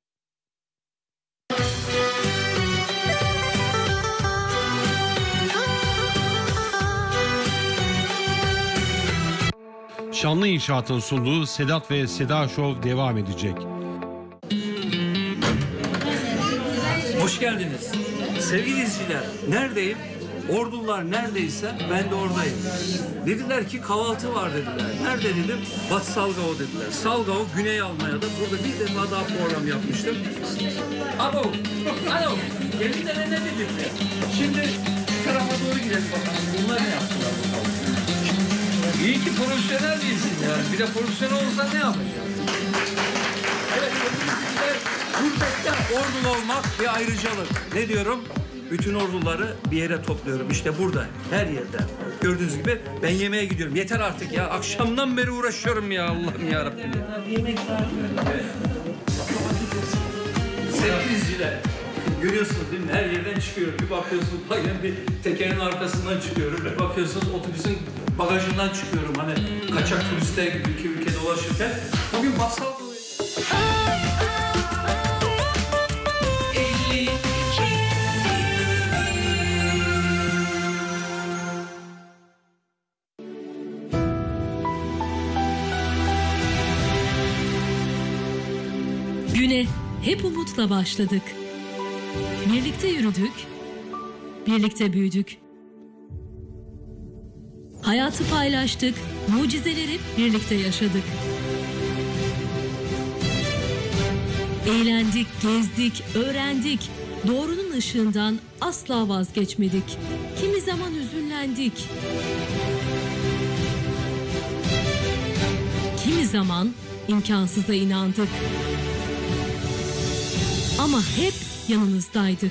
Şanlı İnşaat'ın sunduğu Sedat ve Seda Show devam edecek. Hoş geldiniz. Sevgili izleyiciler, neredeyim? Ordular neredeyse ben de oradayım. Dediler ki kahvaltı var dediler. Nerede dedim? Batı Salgao dediler. Salgao, Güney Almanya'da. Burada bir defa daha program yapmıştım. Alo, alo. Gelin ne dedim? Şimdi şu tarafa doğru gidelim bakalım. Bunlar ne yaptılar bakalım. İyi ki profesyonel değilsin yani. Bir de profesyonel olsan ne yapacaksın? Evet, gurbette ordulu olmak bir ayrıcalık. Ne diyorum? Bütün orduları bir yere topluyorum. İşte burada, her yerde. Gördüğünüz gibi ben yemeğe gidiyorum. Yeter artık ya. Akşamdan beri uğraşıyorum ya Allah'ım ya Rabbim. Sevgili izleyiciler, görüyorsunuz değil mi? Her yerden çıkıyorum. Bir bakıyorsunuz, bakın bir tekerin arkasından çıkıyorum. Bir bakıyorsunuz otobüsün bagajından çıkıyorum. Hani kaçak turistler gibi ülke dolaşırken. Bugün masal dolayı. Güne hep umutla başladık. Birlikte yürüdük, birlikte büyüdük. Hayatı paylaştık, mucizeleri birlikte yaşadık. Eğlendik, gezdik, öğrendik. Doğrunun ışığından asla vazgeçmedik. Kimi zaman üzünlendik. Kimi zaman imkansıza inandık. Ama hep yanınızdaydık.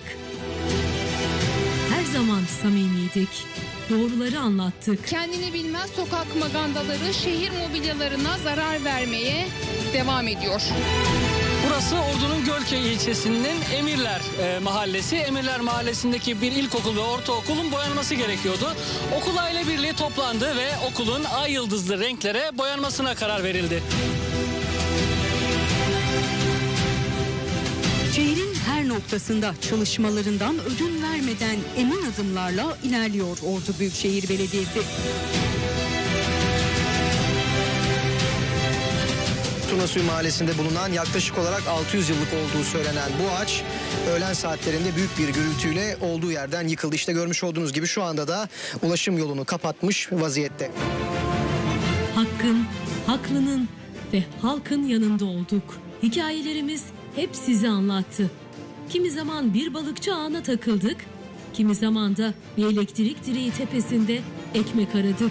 Her zaman samimiydik. Doğruları anlattık. Kendini bilmez sokak magandaları şehir mobilyalarına zarar vermeye devam ediyor. Burası Ordu'nun Gölköy ilçesinin Emirler Mahallesi. Emirler Mahallesi'ndeki bir ilkokul ve ortaokulun boyanması gerekiyordu. Okul aile birliği toplandı ve okulun ay yıldızlı renklere boyanmasına karar verildi. Şehrin her noktasında çalışmalarından ödün vermeden emin adımlarla ilerliyor Ordu Büyükşehir Belediyesi. Turnasuyu Mahallesi'nde bulunan yaklaşık olarak 600 yıllık olduğu söylenen bu ağaç öğlen saatlerinde büyük bir gürültüyle olduğu yerden yıkıldı. İşte görmüş olduğunuz gibi şu anda da ulaşım yolunu kapatmış vaziyette. Hakkın, haklının ve halkın yanında olduk. Hikayelerimiz hep sizi anlattı. Kimi zaman bir balıkçı ağına takıldık, kimi zaman da bir elektrik direği tepesinde ekmek aradık.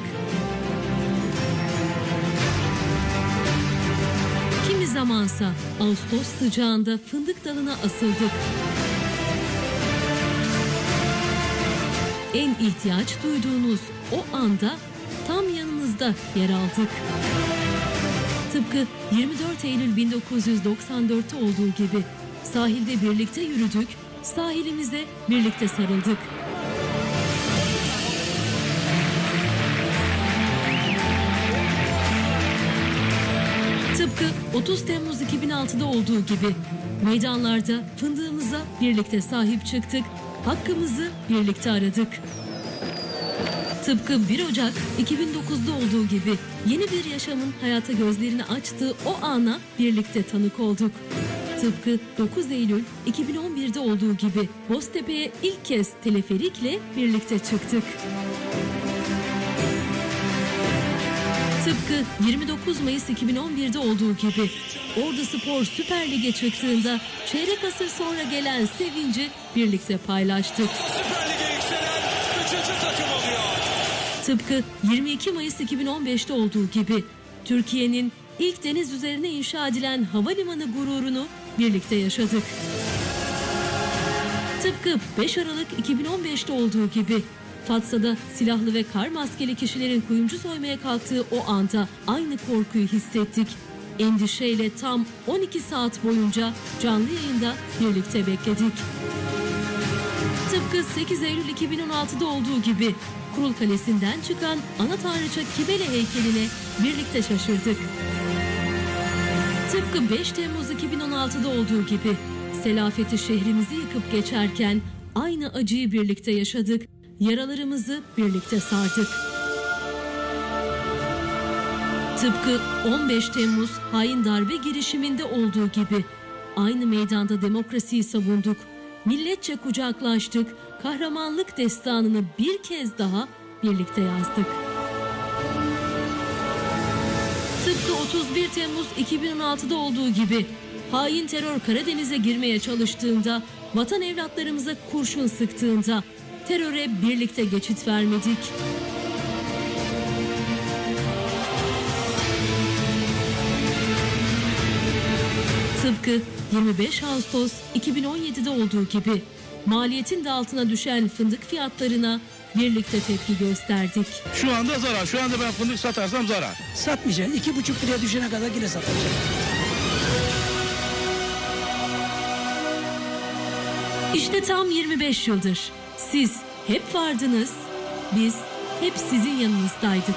Kimi zamansa Ağustos sıcağında fındık dalına asıldık. En ihtiyaç duyduğunuz o anda tam yanınızda yer aldık. Tıpkı 24 Eylül 1994'te olduğu gibi sahilde birlikte yürüdük, sahilimize birlikte sarıldık. Tıpkı 30 Temmuz 2006'da olduğu gibi meydanlarda fındığımıza birlikte sahip çıktık, hakkımızı birlikte aradık. Tıpkı 1 Ocak 2009'da olduğu gibi yeni bir yaşamın hayata gözlerini açtığı o ana birlikte tanık olduk. Tıpkı 9 Eylül 2011'de olduğu gibi Boztepe'ye ilk kez teleferikle birlikte çıktık. Tıpkı 29 Mayıs 2011'de olduğu gibi Ordu Spor Süper Lig'e çıktığında çeyrek asır sonra gelen sevinci birlikte paylaştık. Süper Lig'e yükselen 3. takım oluyor. Tıpkı 22 Mayıs 2015'te olduğu gibi Türkiye'nin ilk deniz üzerine inşa edilen havalimanı gururunu birlikte yaşadık. Tıpkı 5 Aralık 2015'te olduğu gibi Fatsa'da silahlı ve kar maskeli kişilerin kuyumcu soymaya kalktığı o anda aynı korkuyu hissettik. Endişeyle tam 12 saat boyunca canlı yayında birlikte bekledik. Tıpkı 8 Eylül 2016'da olduğu gibi Kurul Kalesi'nden çıkan ana tanrıça Kibele heykeline birlikte şaşırdık. Tıpkı 5 Temmuz 2016'da olduğu gibi Selafeti şehrimizi yıkıp geçerken aynı acıyı birlikte yaşadık, yaralarımızı birlikte sardık. Tıpkı 15 Temmuz hain darbe girişiminde olduğu gibi aynı meydanda demokrasiyi savunduk, milletçe kucaklaştık, kahramanlık destanını bir kez daha birlikte yazdık. Tıpkı 31 Temmuz 2016'da olduğu gibi hain terör Karadeniz'e girmeye çalıştığında, vatan evlatlarımıza kurşun sıktığında teröre birlikte geçit vermedik. Tıpkı 25 Ağustos 2017'de olduğu gibi maliyetin de altına düşen fındık fiyatlarına birlikte tepki gösterdik. Şu anda zarar. Şu anda ben fındık satarsam zarar. Satmayacağım. 2,5 liraya düşene kadar yine satacağım. İşte tam 25 yıldır siz hep vardınız, biz hep sizin yanınızdaydık.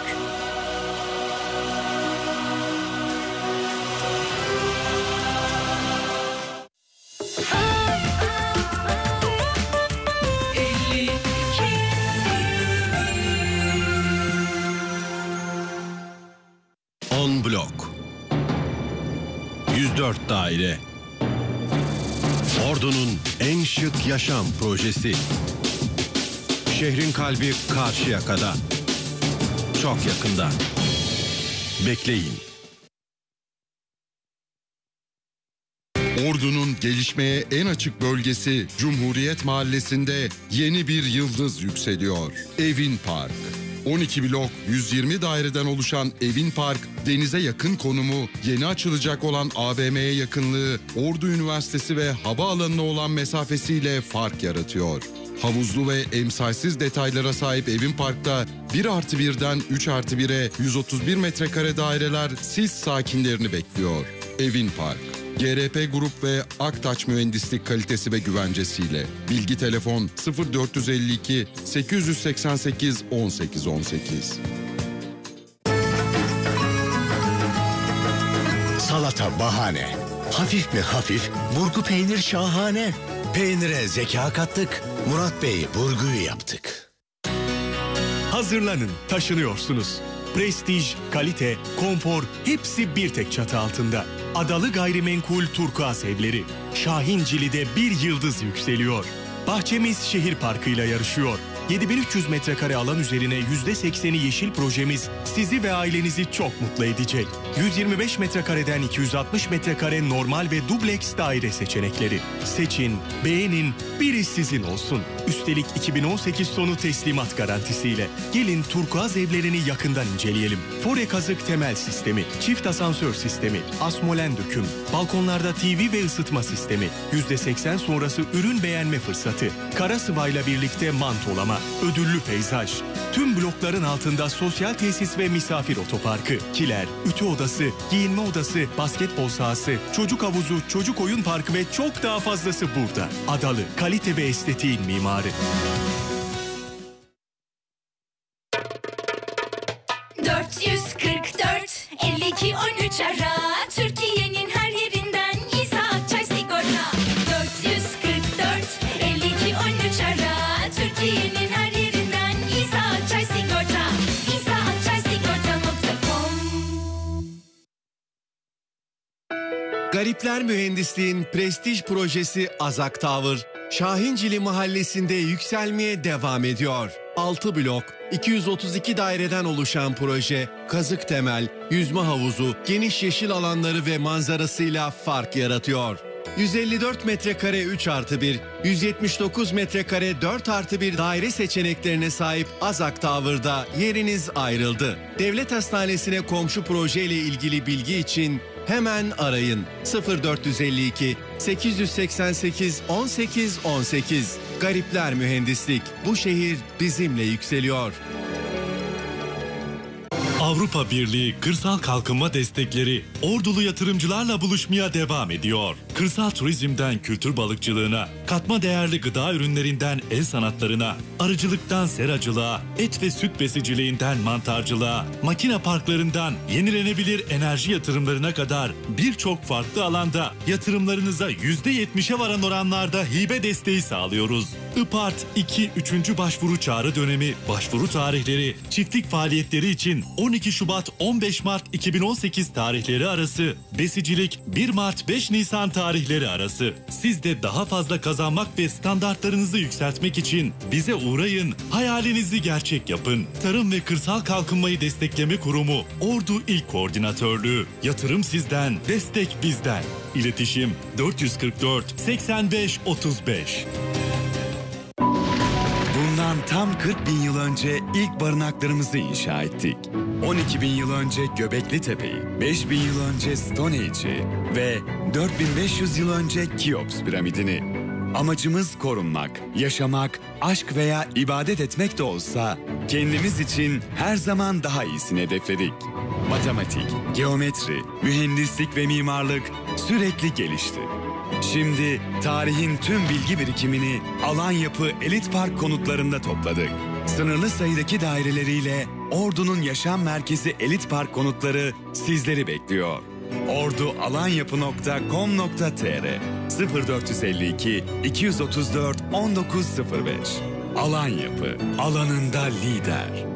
On blok. 104 daire. Ordu'nun en şık yaşam projesi. Şehrin kalbi Karşıyaka'da. Çok yakında. Bekleyin. Ordu'nun gelişmeye en açık bölgesi Cumhuriyet Mahallesi'nde yeni bir yıldız yükseliyor. Evin Park. 12 blok 120 daireden oluşan Evin Park, denize yakın konumu, yeni açılacak olan AVM'ye yakınlığı, Ordu Üniversitesi ve havaalanına olan mesafesiyle fark yaratıyor. Havuzlu ve emsalsiz detaylara sahip Evin Park'ta 1+1'den 3+1'e 131 metrekare daireler siz sakinlerini bekliyor. Evin Park. GRP Grup ve Aktaç Mühendislik kalitesi ve güvencesiyle. Bilgi telefon 0452 888 1818. Salata bahane. Hafif mi hafif, burgu peynir şahane. Peynire zeka kattık, Murat Bey burguyu yaptık. Hazırlanın, taşınıyorsunuz. Prestij, kalite, konfor hepsi bir tek çatı altında. Adalı Gayrimenkul Turkuaz Evleri. Şahincili'de bir yıldız yükseliyor. Bahçemiz şehir parkıyla yarışıyor. 7300 metrekare alan üzerine %80'i yeşil projemiz sizi ve ailenizi çok mutlu edecek. 125 metrekareden 260 metrekare normal ve dubleks daire seçenekleri. Seçin, beğenin, biri sizin olsun. Üstelik 2018 sonu teslimat garantisiyle. Gelin Turkuaz evlerini yakından inceleyelim. Fore kazık temel sistemi, çift asansör sistemi, asmolen döküm, balkonlarda TV ve ısıtma sistemi, %80 sonrası ürün beğenme fırsatı, kara sıvayla birlikte mantolama, ödüllü peyzaj. Tüm blokların altında sosyal tesis ve misafir otoparkı, kiler, ütü odası, giyinme odası, basketbol sahası, çocuk havuzu, çocuk oyun parkı ve çok daha fazlası burada. Adalı, kalite ve estetiğin mimarı. ara. Türkiye'nin her yerinden İsa Akçay Sigorta. 444 52 13 ara. Türkiye'nin her yerinden İsa Akçay Sigorta. Garipler Mühendisliğin prestij projesi Azak Tower, Şahincili Mahallesi'nde yükselmeye devam ediyor. 6 blok, 232 daireden oluşan proje, kazık temel, yüzme havuzu, geniş yeşil alanları ve manzarasıyla fark yaratıyor. 154 metrekare 3+1, 179 metrekare 4+1 daire seçeneklerine sahip Azak Tower'da yeriniz ayrıldı. Devlet Hastanesi'ne komşu projeyle ilgili bilgi için hemen arayın. 0452 888 18 18. Garipler Mühendislik. Bu şehir bizimle yükseliyor. Avrupa Birliği Kırsal Kalkınma Destekleri ordulu yatırımcılarla buluşmaya devam ediyor. Kırsal turizmden kültür balıkçılığına, katma değerli gıda ürünlerinden el sanatlarına, arıcılıktan seracılığa, et ve süt besiciliğinden mantarcılığa, makine parklarından yenilenebilir enerji yatırımlarına kadar birçok farklı alanda yatırımlarınıza %70'e varan oranlarda hibe desteği sağlıyoruz. IPART 2-3. başvuru çağrı dönemi, başvuru tarihleri, çiftlik faaliyetleri için 12 Şubat 15 Mart 2018 tarihleri arası, besicilik 1 Mart 5 Nisan tarihleri arası. Siz de daha fazla kazanmak ve standartlarınızı yükseltmek için bize uğrayın, hayalinizi gerçek yapın. Tarım ve Kırsal Kalkınmayı Destekleme Kurumu, Ordu İl Koordinatörlüğü. Yatırım sizden, destek bizden. İletişim 444 85 35. Bundan tam 40 bin yıl önce ilk barınaklarımızı inşa ettik. 12 bin yıl önce Göbekli Tepe'yi, 5 bin yıl önce Stone Age'i ve 4500 yıl önce Keops piramidini. Amacımız korunmak, yaşamak, aşk veya ibadet etmek de olsa kendimiz için her zaman daha iyisini hedefledik. Matematik, geometri, mühendislik ve mimarlık sürekli gelişti. Şimdi tarihin tüm bilgi birikimini Alan Yapı Elit Park konutlarında topladık. Sınırlı sayıdaki daireleriyle Ordu'nun yaşam merkezi Elit Park konutları sizleri bekliyor. ordualanyapı.com.tr 0452 234 1905. Alan Yapı, alanında lider.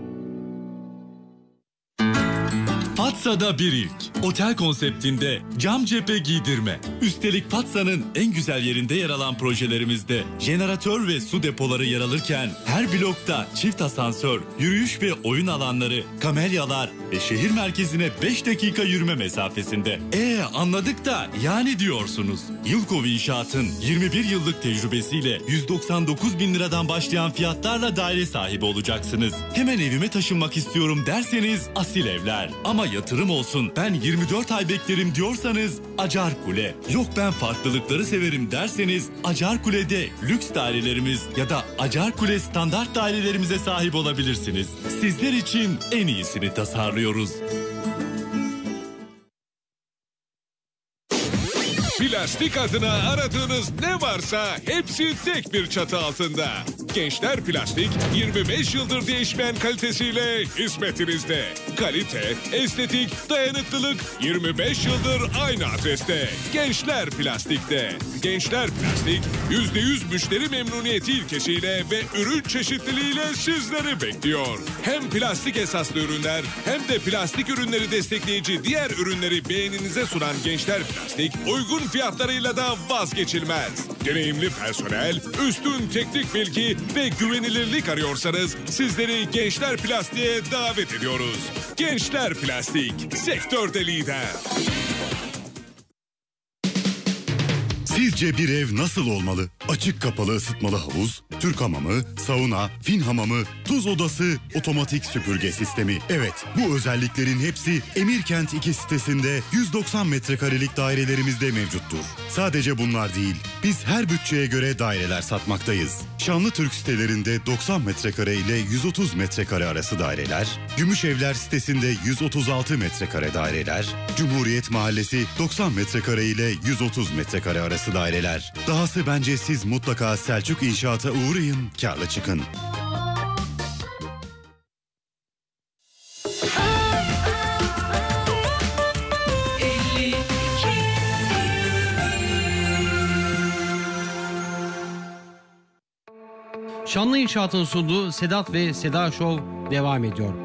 Fatsa'da bir ilk. Otel konseptinde cam cephe giydirme. Üstelik Fatsa'nın en güzel yerinde yer alan projelerimizde jeneratör ve su depoları yer alırken her blokta çift asansör, yürüyüş ve oyun alanları, kamelyalar ve şehir merkezine 5 dakika yürüme mesafesinde. Anladık da yani diyorsunuz. Yılkov İnşaat'ın 21 yıllık tecrübesiyle 199 bin liradan başlayan fiyatlarla daire sahibi olacaksınız. Hemen evime taşınmak istiyorum derseniz Asil Evler. Ama yatırım olsun, ben 24 ay beklerim diyorsanız Acar Kule. Yok ben farklılıkları severim derseniz Acar Kule'de lüks dairelerimiz ya da Acar Kule standart dairelerimize sahip olabilirsiniz. Sizler için en iyisini tasarlıyoruz. Plastik adına aradığınız ne varsa hepsi tek bir çatı altında. Gençler Plastik 25 yıldır değişmeyen kalitesiyle hizmetinizde. Kalite, estetik, dayanıklılık 25 yıldır aynı adreste. Gençler Plastik'te. Gençler Plastik %100 müşteri memnuniyeti ilkesiyle ve ürün çeşitliliğiyle sizleri bekliyor. Hem plastik esaslı ürünler hem de plastik ürünleri destekleyici diğer ürünleri beğeninize sunan Gençler Plastik uygun fiyatlarıyla da vazgeçilmez. Deneyimli personel, üstün teknik bilgi ve güvenilirlik arıyorsanız sizleri Gençler Plastik'e davet ediyoruz. Gençler Plastik, sektörde lider. Sizce bir ev nasıl olmalı? Açık kapalı ısıtmalı havuz, Türk hamamı, sauna, fin hamamı, tuz odası, otomatik süpürge sistemi. Evet, bu özelliklerin hepsi Emirkent 2 sitesinde 190 metrekarelik dairelerimizde mevcuttur. Sadece bunlar değil, biz her bütçeye göre daireler satmaktayız. Şanlıtürk sitelerinde 90 metrekare ile 130 metrekare arası daireler, Gümüşevler sitesinde 136 metrekare daireler, Cumhuriyet Mahallesi 90 metrekare ile 130 metrekare arası daireler. Dahası bence siz mutlaka Selçuk İnşaat'a uğrayın, kârlı çıkın. Şanlı İnşaat'ın sunduğu Sedat ve Seda Show devam ediyor.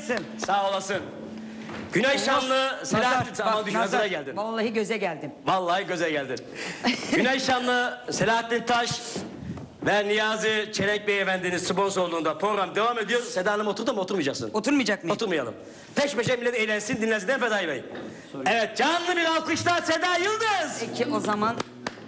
mısın? Sağ olasın. Güney Şanlı Selahattin... Aman düşün, nazara geldin. Vallahi göze geldim. Vallahi göze geldin. Güney Şanlı Selahattin Taş ve Niyazi Çelenk Beyefendinin sponsorluğunda program devam ediyor. Seda Hanım oturdu mu, oturmayacaksın? Oturmayacak mıyım? Oturmayalım. Peş peşe millet eğlensin, dinlensin değil mi Fedai Bey? Evet, canlı bir alkışla Seda Yıldız. Peki o zaman...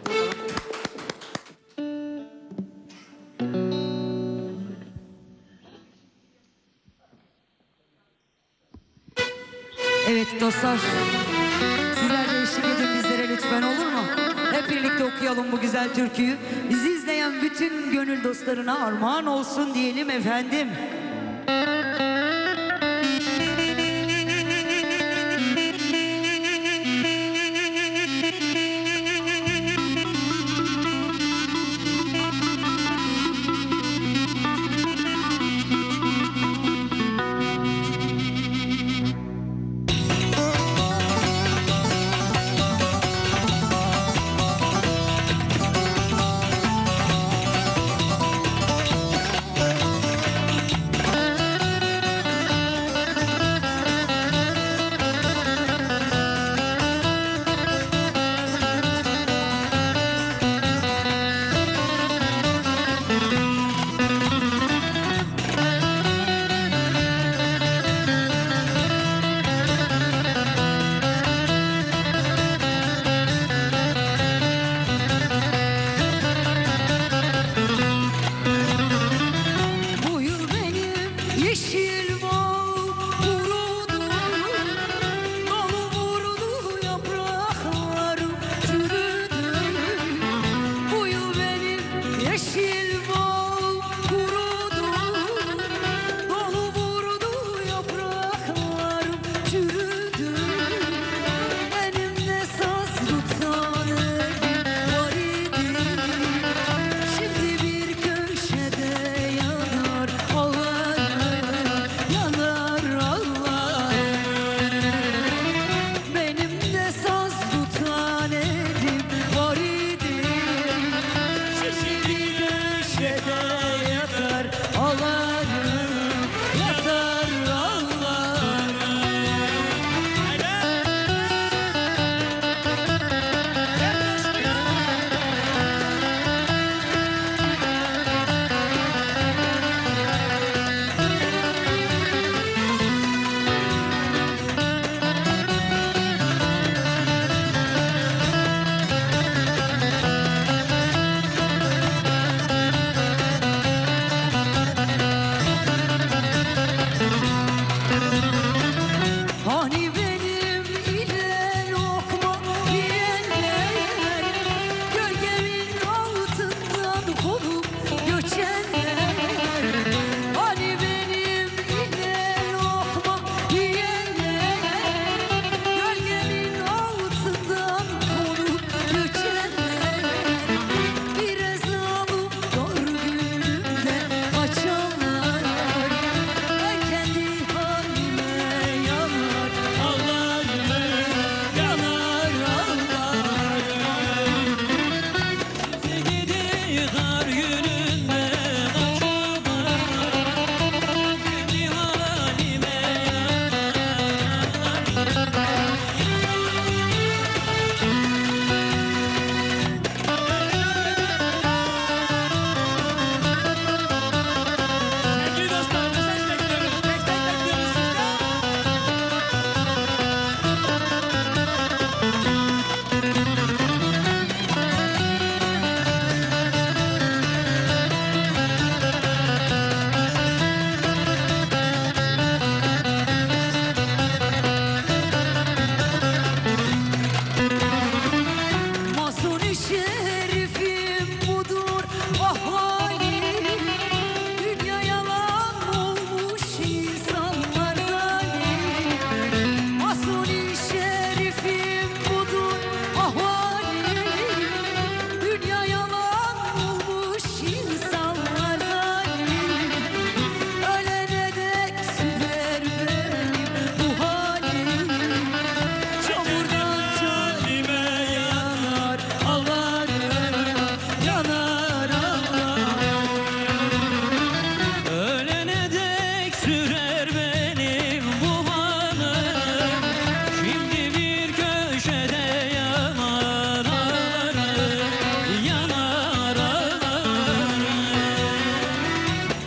Evet dostlar, sizler de eşlik edin bizlere lütfen, olur mu? Hep birlikte okuyalım bu güzel türküyü. Bizi izleyen bütün gönül dostlarına armağan olsun diyelim efendim.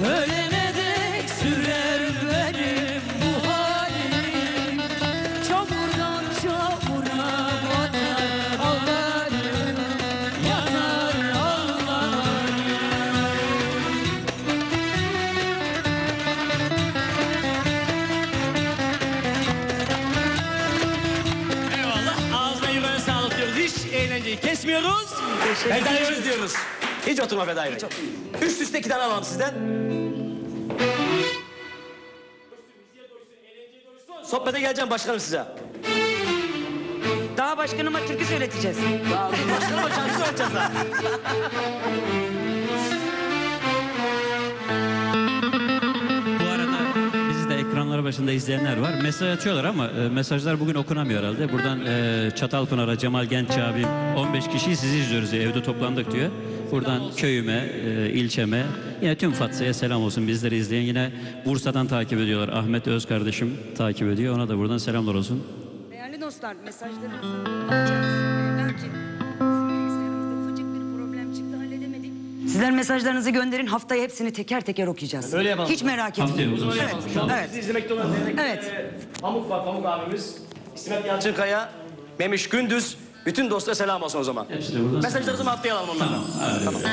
Ölene dek sürer benim bu halim. Çamurdan çamura batar ağlarım, yanar ağlarım. Eyvallah. Ağzına yüreğine sağlık diyoruz. Hiç eğlenceyi kesmiyoruz. Veda'yı özlüyoruz. Hiç oturma Veda'yı. Üst üste 2 tane alalım sizden. Sohbete geleceğim başkanım size. Daha başkanıma türkü söyleteceğiz. Daha başkanıma şarkı söyleyeceğiz daha. Bu arada bizi de ekranları başında izleyenler var. Mesaj atıyorlar ama mesajlar bugün okunamıyor herhalde. Buradan Çatalpınar'a, Cemal Genç abim 15 kişiyi sizi izliyoruz diye evde toplandık diyor. Buradan köyüme, ilçeme, yine tüm Fatsa'ya selam olsun bizleri izleyen. Yine Bursa'dan takip ediyorlar. Ahmet Öz kardeşim takip ediyor. Ona da buradan selamlar olsun. Değerli dostlar, mesajlarınızı alacağız. Belki bilgisayarımızda ufacık bir problem çıktı, halledemedik. Sizler mesajlarınızı gönderin, haftaya hepsini teker teker okuyacağız. Öyle yapalım. Hiç merak etmeyin. Öyle yapalım. Şu anda bizi izlemekte olan Pamuk var, Pamuk abimiz. İsmet Yalçınkaya, Memiş Gündüz. Bütün dostlara selam olsun o zaman. Mesajlarınızı haftaya alalım onlardan. Tamam.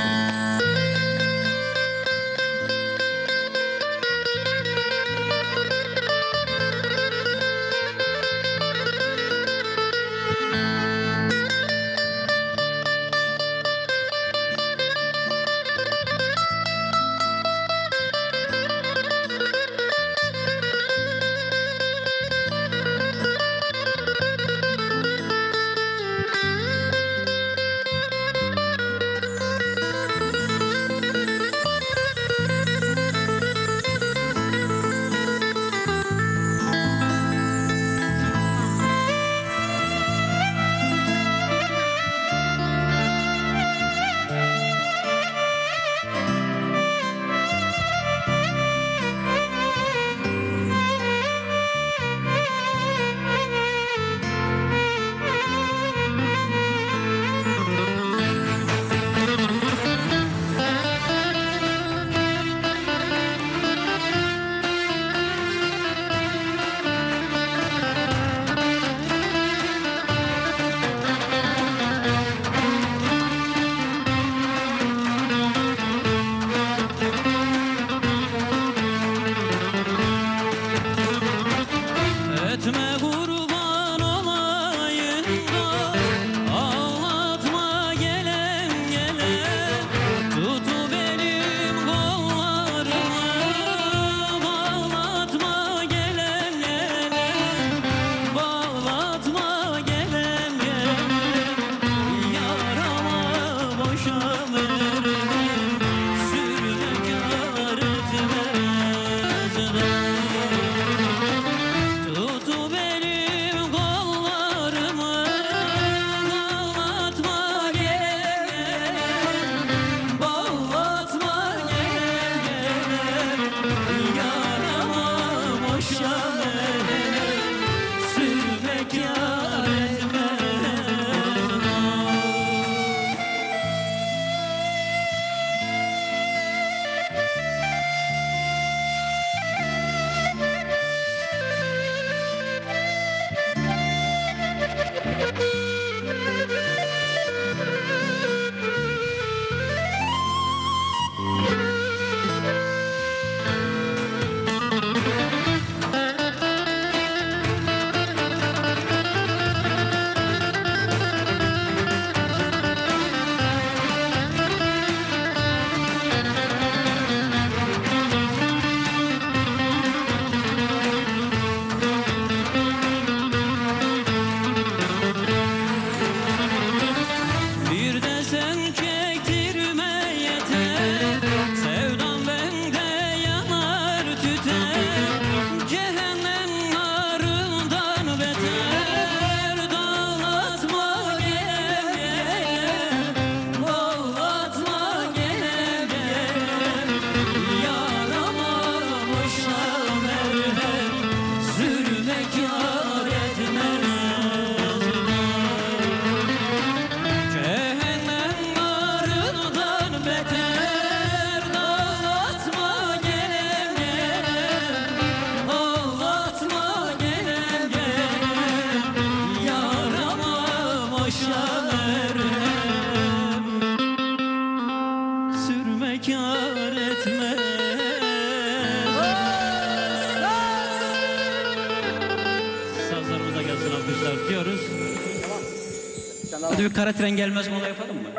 Hadi bir kara tren gelmez mola yapalım mı?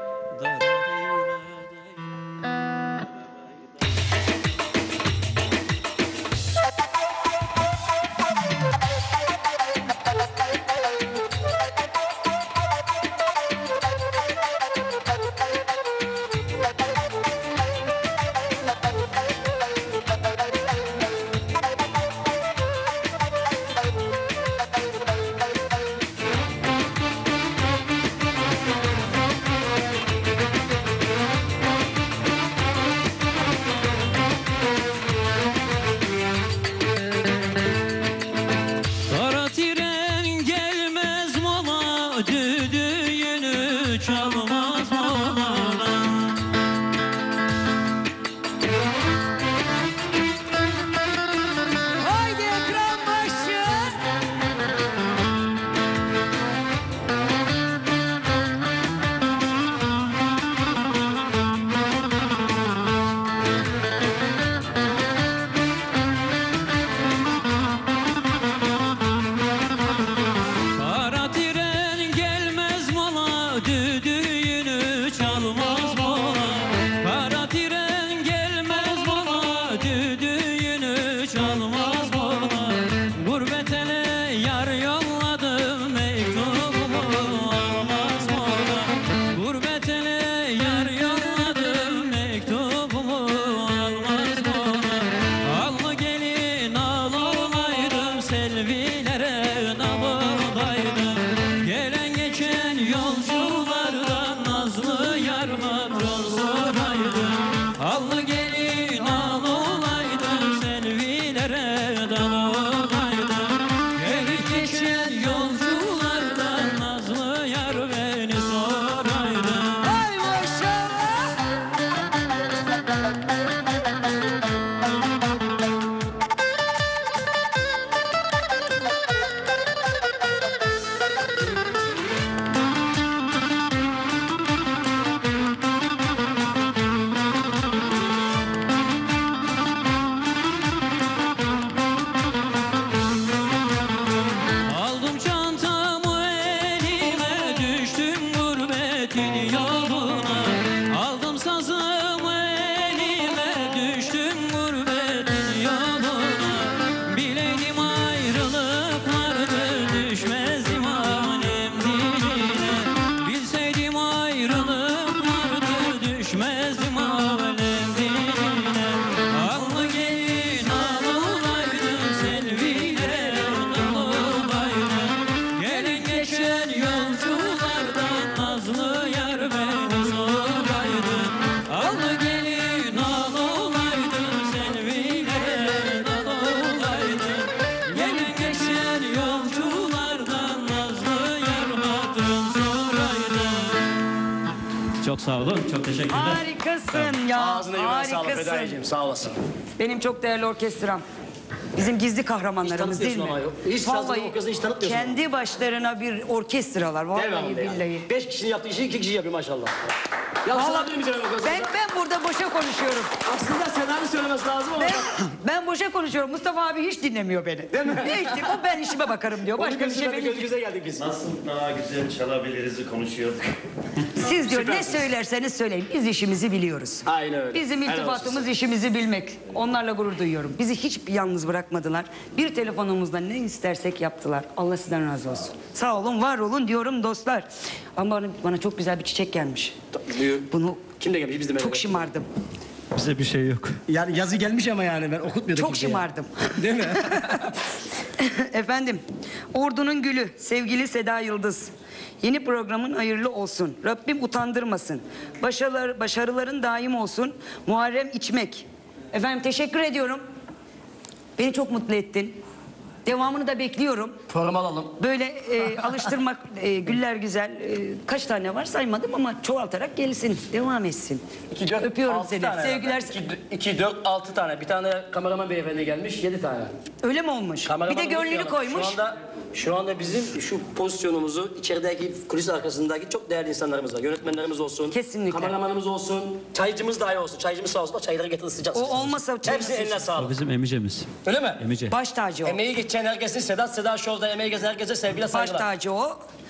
Kara tren gelmez mola, düdüğünü çalmaz mola. Haydi ekran başı. Kara tren gelmez mola, düdüğünü çalmaz mola. Kara tren gelmez mola, düdüğünü çalmaz mola. Gurbet ele yar yolladım, mektubumu almaz mola. Gurbet ele yar yolladım, mektubumu almaz mola. Allı gelin al olaydım, selvilere dal olaydım. Gelen geçen yolculardan nazlı yar patron soraydım. Allı gelin al olaydım, selvilere dal olaydım. Gelip geçen yolculardan nazlı yar beni soraydı. Ay maşallah. Aldım çantamı elime, düştüm gurbetin yoluna. Aldım sazımı elime, düştüm gurbetin yoluna. Bileydim ayrılık vardı, düşmezdim alem diline. Bilseydim ayrılık vardı, düşmezdim alem diline. Allı gelin al olaydım, selvilere dal olaydım. Gelen geçen yolculardan nazlı yar beni soraydı. Allı gelin al olaydım, selvilere dal olaydım. Gelen geçen yolculardan nazlı yar hatırım soraydı. Çok sağ olun, çok teşekkürler. Harikasın ya. Ağzına yüreğine sağlık Harikasın. Fedai'cim, sağ olasın. Benim çok değerli orkestram. Bizim gizli kahramanlarımız Hiç değil mi? tanıtmıyorsun ama yok. Hiç sazını, orkestrayı hiç tanıtmıyorsun ama. kendi başlarına bir orkestralar. Vallahi Devamlı ya. billahi. 5 kişinin yaptığı işi 2 kişi yapıyor maşallah. Yapsalar bilir misin? Ben burada boşa konuşuyorum. Aslında senaryo söylemesi lazım ama. Ben boşa konuşuyorum. Mustafa abi hiç dinlemiyor beni. Değil mi? Ne işte o ben işime bakarım diyor. Başka bir şey benim. Göz geldik biz. Nasıl daha güzel çalabiliriz'i konuşuyorduk. Siz diyor ne Süpersiniz. söylerseniz söyleyin. Biz işimizi biliyoruz. Aynen öyle. Bizim Helal iltifatımız işimizi bilmek. Onlarla gurur duyuyorum. Bizi hiç yalnız bırakmadılar. Bir telefonumuzda ne istersek yaptılar. Allah sizden razı olsun. Sağ olun, var olun diyorum dostlar. Ama bana çok güzel bir çiçek gelmiş. Buyur. Bunu Kim de gelmiş? Biz de çok şımardım. Bize bir şey yok. Yani yazı gelmiş ama yani ben okutmuyordum. Çok şımardım. Değil mi? Efendim, Ordu'nun gülü sevgili Seda Yıldız. Yeni programın hayırlı olsun. Rabbim utandırmasın. Başarıların daim olsun. Muharrem İçmek. Efendim teşekkür ediyorum. Beni çok mutlu ettin. Devamını da bekliyorum. Program alalım. Böyle alıştırmak güller güzel. Kaç tane var saymadım ama çoğaltarak gelsin. Devam etsin. 2, 4, Öpüyorum 6 seni. tane. Sevgiler. 2, 4, 6 tane. Bir tane kameraman beyefendi gelmiş 7 tane. Öyle mi olmuş? Bir de gönlünü koymuş. Şu anda bizim şu pozisyonumuzu içerideki kulis arkasındaki çok değerli insanlarımız var. Yönetmenlerimiz olsun. Kesinlikle. Kameramanımız olsun. Çaycımız dahi olsun. Çaycımız sağ olsun. O çayları getirdi sıcak O sıcak. olmasa çayını Hepsi eline sıcak. sağlık. O bizim emicemiz. Öyle mi? Emice. Baş tacı o. Emeği geçen herkesin Seda Show'da emeği geçen herkese sevgiyle Baş saygılar. tacı o.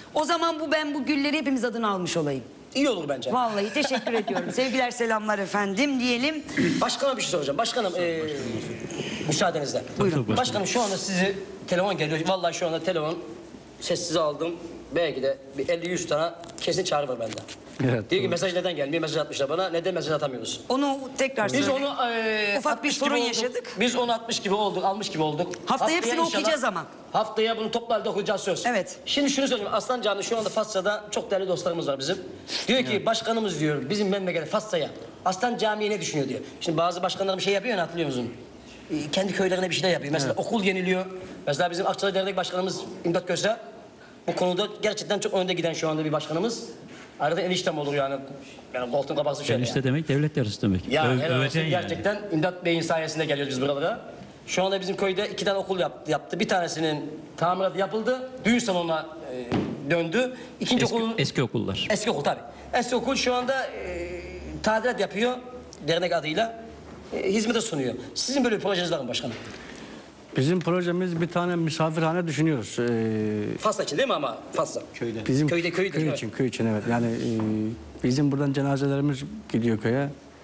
O zaman ben bu gülleri hepimiz adına almış olayım. İyi olur bence. Vallahi teşekkür ediyorum. Sevgiler selamlar efendim diyelim. Başkanım bir şey soracağım. Başkanım müsaadenizle. Buyurun. Başkanım şu anda sizi telefon geliyor. Vallahi şu anda telefon sessize aldım. Belki de bir 50-100 tane kesin çağrı var benden. Evet, Diyor ki mesaj neden gelmiyor? Mesaj atmışlar bana. Neden mesaj atamıyoruz? Onu tekrar söyle. Biz onu ufak bir sorun yaşadık. Biz onu atmış gibi olduk, almış gibi olduk. Haftaya hepsini inşallah, okuyacağız ama. Haftaya bunu toplu halde okuyacağız söz. Evet. Şimdi şunu söyleyeyim. Aslan Canlı şu anda Fassa'da çok değerli dostlarımız var bizim. Diyor ki başkanımız diyor bizim memlekete Fassa'ya Aslan Camii'ye ne düşünüyor diyor. Şimdi bazı başkanlar bir şey yapıyor ya, hatırlıyor musun? Kendi köylerine bir şeyler yapıyor. Mesela okul yeniliyor. Mesela bizim Akçalı Dernek Başkanımız İmdat Köse bu konuda gerçekten çok önde giden şu anda bir başkanımız. Arada eniştem olur yani koltuğun kapaksı şöyle. Enişte demek devlet yarısı demek. Ya helal olsun, Yani. gerçekten İmdat Bey'in sayesinde geliyoruz biz buralara. Şu anda bizim köyde 2 tane okul yaptı. Bir tanesinin tamiratı yapıldı. Düğün salonuna döndü. İkinci okulun... Eski okullar. Eski okul tabii. Eski okul şu anda tadilat yapıyor. Dernek adıyla. Hizmete sunuyor. Sizin böyle bir projeniz var mı başkanım? Bizim projemiz bir tane misafirhane düşünüyoruz. Fasla için değil mi ama Fasla? Köyde. Bizim köy için evet. Yani bizim buradan cenazelerimiz gidiyor köye.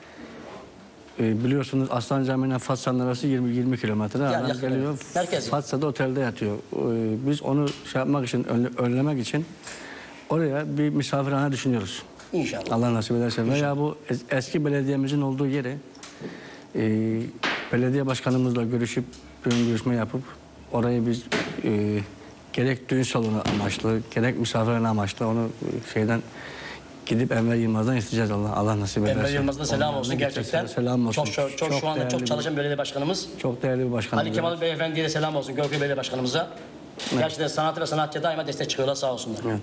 Biliyorsunuz Aslan Camii'yle Fatsa'nın arası 20 kilometre. Yani geliyor. Merkez. Fatsa'da otelde yatıyor. Biz onu şey yapmak için, önlemek için oraya bir misafirhane düşünüyoruz. İnşallah. Allah nasip ederse. Veya bu eski belediyemizin olduğu yeri belediye başkanımızla görüşüp ön görüşme yapıp orayı biz gerek düğün salonu amaçlı gerek misafirhane amaçlı onu şeyden gidip Enver Yılmaz'dan isteyeceğiz Allah nasip ederse. Enver Yılmaz'dan selam olsun gerçekten. Selam olsun. Çok şu anda çok çalışan belediye başkanımız. Çok değerli bir başkanımız. Ali Kemal Beyefendi'ye de selam olsun. Gölköy Belediye Başkanımıza. Evet. Gerçekten sanatı ve sanatçıya daima destek çıkıyorlar, sağ olsunlar. Evet.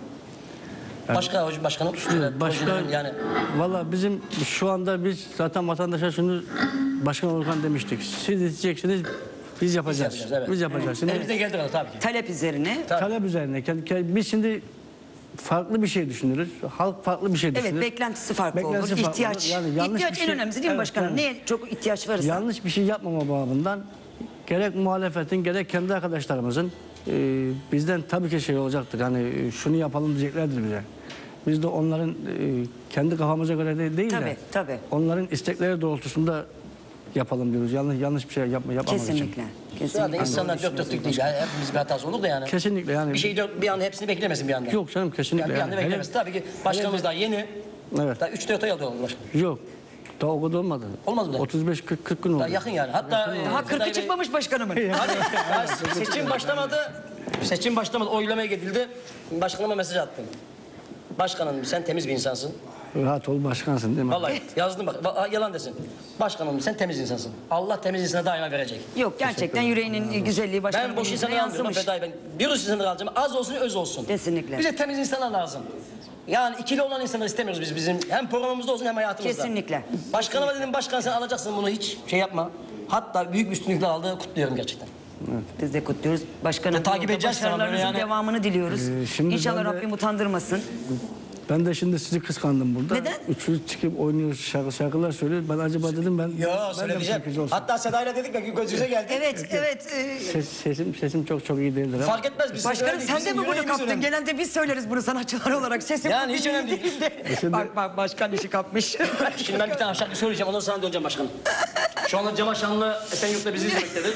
Başka başkanım? Başka yani. Valla bizim şu anda biz zaten vatandaşa şunu başkan olurken demiştik. Siz isteyeceksiniz, biz yapacağız. Biz yapacağız. Şimdi, elimizden geldi tabii ki. Talep üzerine. Talep üzerine. Biz şimdi farklı bir şey düşünürüz. Halk farklı bir şey düşünür. Evet, beklentisi farklı olur. İhtiyaç. Yani ihtiyaç en önemlisi değil mi başkanım? Yani, neye çok ihtiyaç varsa. Yanlış bir şey yapmama babından gerek muhalefetin gerek kendi arkadaşlarımızın bizden tabii ki şey olacaktır. Yani şunu yapalım diyeceklerdir bize. Biz de onların kendi kafamıza göre değil de tabii. Onların istekleri doğrultusunda yapalım diyoruz. Yanlış bir şey yapmamak Kesinlikle. için. Kesinlikle. İnsanlar dört dörtlük değil. Hepimiz bir hatası olur da yani. Kesinlikle yani. Bir şey bir anda hepsini beklemesin bir anda. Yok canım kesinlikle. Yani bir anda beklemesin. Tabii ki başkanımız daha yeni. Evet. Daha 3-4 ay oldu başkanım. Yok. Daha o kadar olmadı. Olmadı mı? 35-40 gün oldu. Daha yakın yani. Hatta daha 40'ı çıkmamış başkanımın. Seçim başlamadı. Seçim başlamadı. Oylamaya gidildi. Başkanıma mesaj attım. Başkanım sen temiz bir insansın. Rahat ol başkansın değil mi? Vallahi yazdım bak yalan desin. Başkanım sen temiz insansın. Allah temiz insana daima verecek. Yok gerçekten yüreğinin güzelliği başkanımın ben boş insanı almıyorum Fedai, ben dürüst insanları alacağım. Az olsun öz olsun. Kesinlikle. Bize temiz insanlar lazım. Yani ikili olan insanları istemiyoruz biz bizim. Hem programımızda olsun hem hayatımızda. Kesinlikle. Başkanıma dedim başkan sen alacaksın bunu hiç şey yapma. Hatta büyük bir üstünlükle aldı, kutluyorum gerçekten. Evet. Biz de kutluyoruz. Başkanım takip edeceğiz başarılarınızın yani. devamını diliyoruz. İnşallah Rabbim utandırmasın. Ben de şimdi sizi kıskandım burada. Neden? Üçümüz çıkıp oynuyoruz, şarkılar söylüyoruz. Ben acaba dedim Yo söyleyeceğim. Hatta Seda'yla dedik ya göz yüze geldik. Evet. Sesim çok iyi değildir ama. Fark etmez biz. Başkanım sen de mi bunu kaptın? Genelde biz söyleriz bunu sanatçılar olarak. Sesim yani hiç önemli değil. Bak başkan işi kapmış. Şimdi ben bir tane şarkı söyleyeceğim ondan sonra döneceğim başkanım. Şu anda Cemal Şanlı Esenyurt'ta bizi izlemektedir.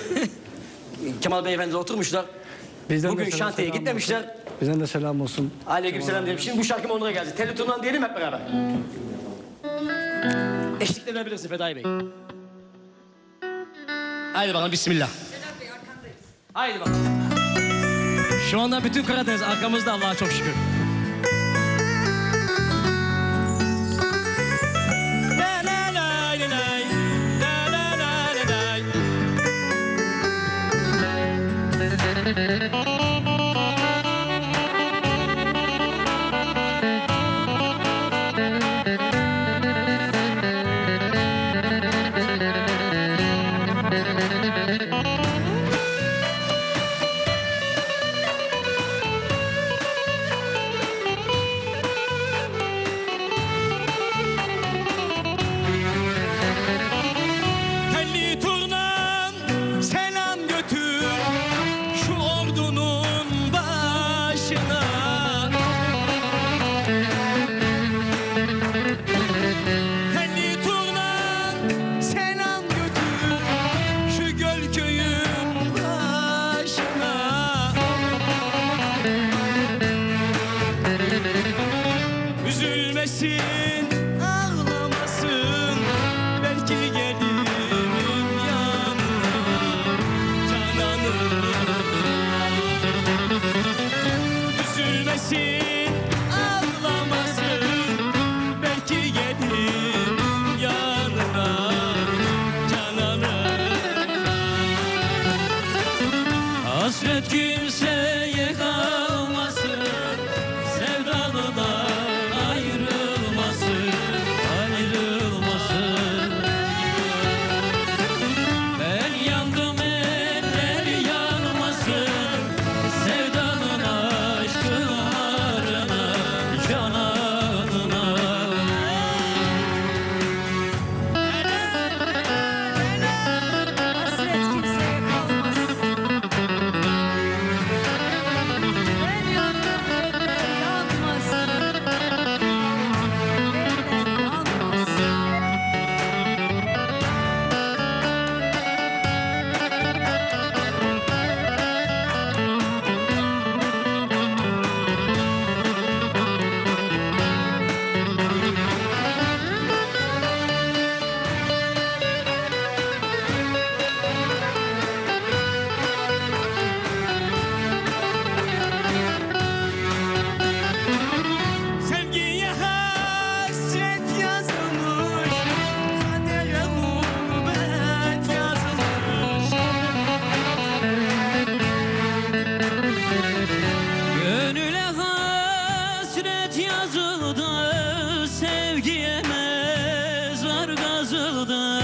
Kemal Beyefendi oturmuşlar. Bugün şantiyeye gitmemişler. Bizden de selam olsun. Aleykümselam diyelim. Şimdi bu şarkım onlara geldi. Telli Turnan diyelim hep beraber. Eşlik edebilirsin Fedai Bey. Haydi bakalım bismillah. Sedat Bey arkandayız. Haydi bakalım. Şu anda bütün Karadeniz arkamızda Allah'a çok şükür. Telli Turnan selam götür şu ordunun Hasret kimseye kalmasın, sevdalıdan ayrılmasın, ayrılmasın. Ben yandım eller yanmasın, sevdanın aşklarına, cananına. Hasret kimseye kalmaz. Ben yandım eller yanmasın. Eller yanmasın. Sevgiye hasret yazılmış, kadere gurbet yazılmış. Gönüle hasret yazıldı, sevgiye mezar kazıldı.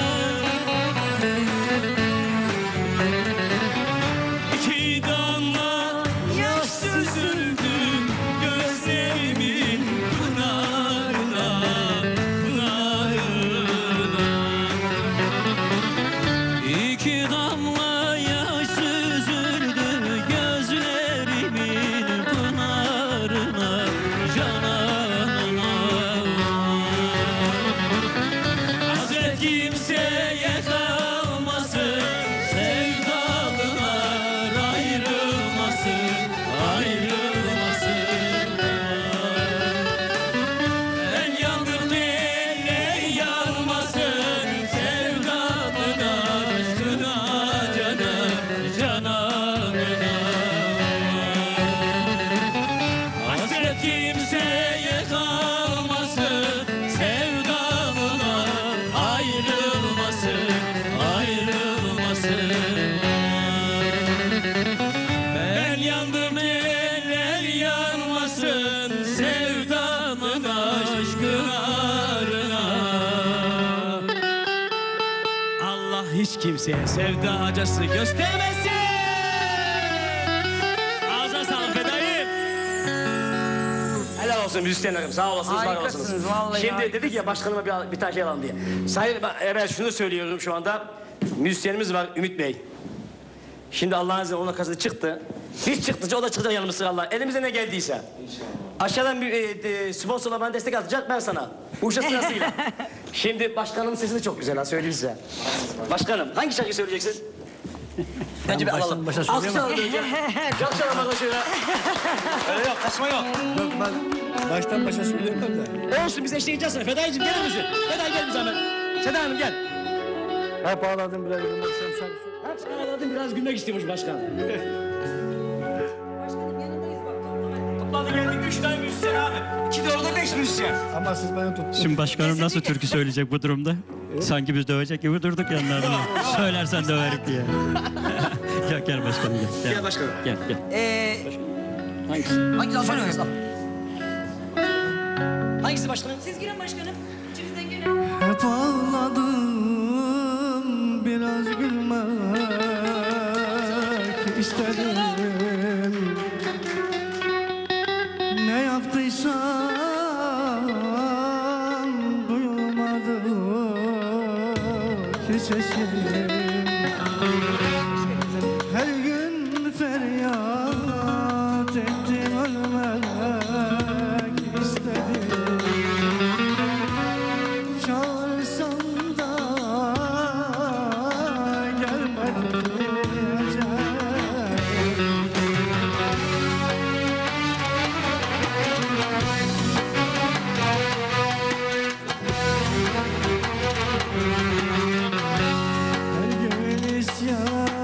İki damla yaş süzüldü gözlerimin pınarına, pınarına. İki damla yaş süzüldü gözlerimin pınarına, cananına. Hasret kimseye kalmasın, sevdalılar ayrılmasın, ayrılmasın. Ben yandım eller yanmasın, sevdalına, aşkına, cana, cananına. Hasret kimseye kalmasın, sevdalına ayrılmasın, ayrılmasın. Ben yandım eller yanmasın, sevdanın aşklarına. Allah hiç kimseye sevda acısı göstermesin. Ağza sağlık fedayım. Helal olsun müzisyenlerim, sağ olasınız, var Harikasınız, olasınız. vallahi Şimdi harikasınız. dedik ya başkanıma bir tane şey alalım diye. Sayın, ben şunu söylüyorum şu anda. Müzisyenimiz var Ümit Bey. Şimdi Allah'ın izniyle onun kasası çıktı. Hiç çıktıca o da çıkacak yanımız sıralar. Elimize ne geldiyse. İnşallah. Aşağıdan bir sponsorla bana destek atacak, ben sana. Bu işe sırasıyla. Şimdi başkanımın sesi de çok güzel ha, söyleyeyim size. Başkanım hangi şarkıyı söyleyeceksin? Bence bir alalım. Alkışlar önce. Alkışlar bana şöyle. Öyle yok, kaçma yok. Yok ben baştan başa söyleyemem de. Olsun biz eşleyeceğiz sana. Fedayıcığım gelir misin? Feday gel bize hemen. Seda Hanım gel. Hep ağladım biraz gülmek istiyorum. Hep ağladım biraz gülmek istiyormuş başkan. Topladı geldik 3 tane müzisyen abi. 2 de orada 5 müzisyen. Ama siz beni tuttunuz. Şimdi başkanım nasıl türkü söyleyecek bu durumda? Sanki biz dövecek gibi durduk yanlarında. Söylersen döverim diye. Gel gel başkanım gel. Gel başkanım. Gel gel. Hangisi? Hangisi başkanım? Hangisi başkanım? Siz girin başkanım. İçimizden gelin. Hep ağladım biraz gülmek istedim. Ne yaptıysam duyulmadı ki sesim. Her gün feryat ettim ölmek istedim. Çağırsam da gelmedi ecel. Her gün isyan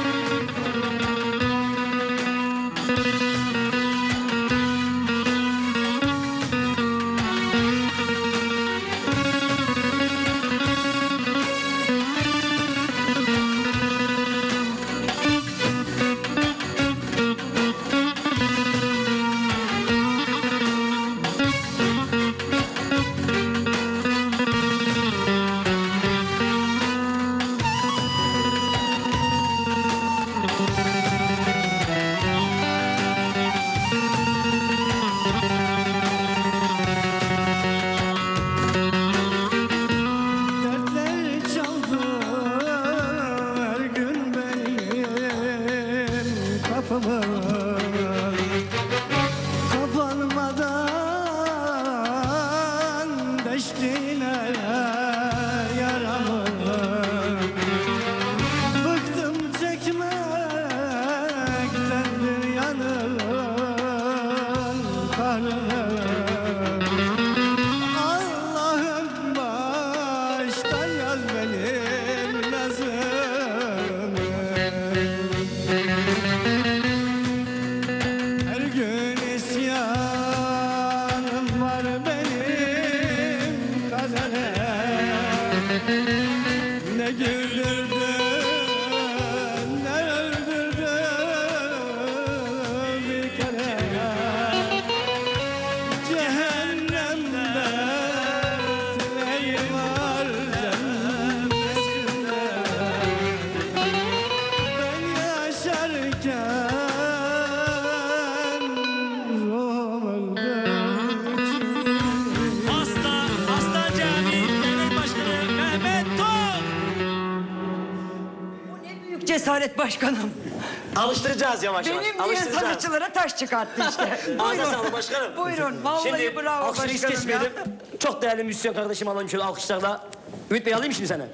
Cesaret başkanım. Alıştıracağız yavaş yavaş. Benim diye sanatçılara taş çıkarttı işte. Ağzına sağlık başkanım. Buyurun. Vallahi şimdi, bravo başkanım. Şimdi hiç geçmeyelim. Çok değerli müzisyen kardeşim alayım şöyle alkışlarla. Ümit Bey alayım şimdi seni.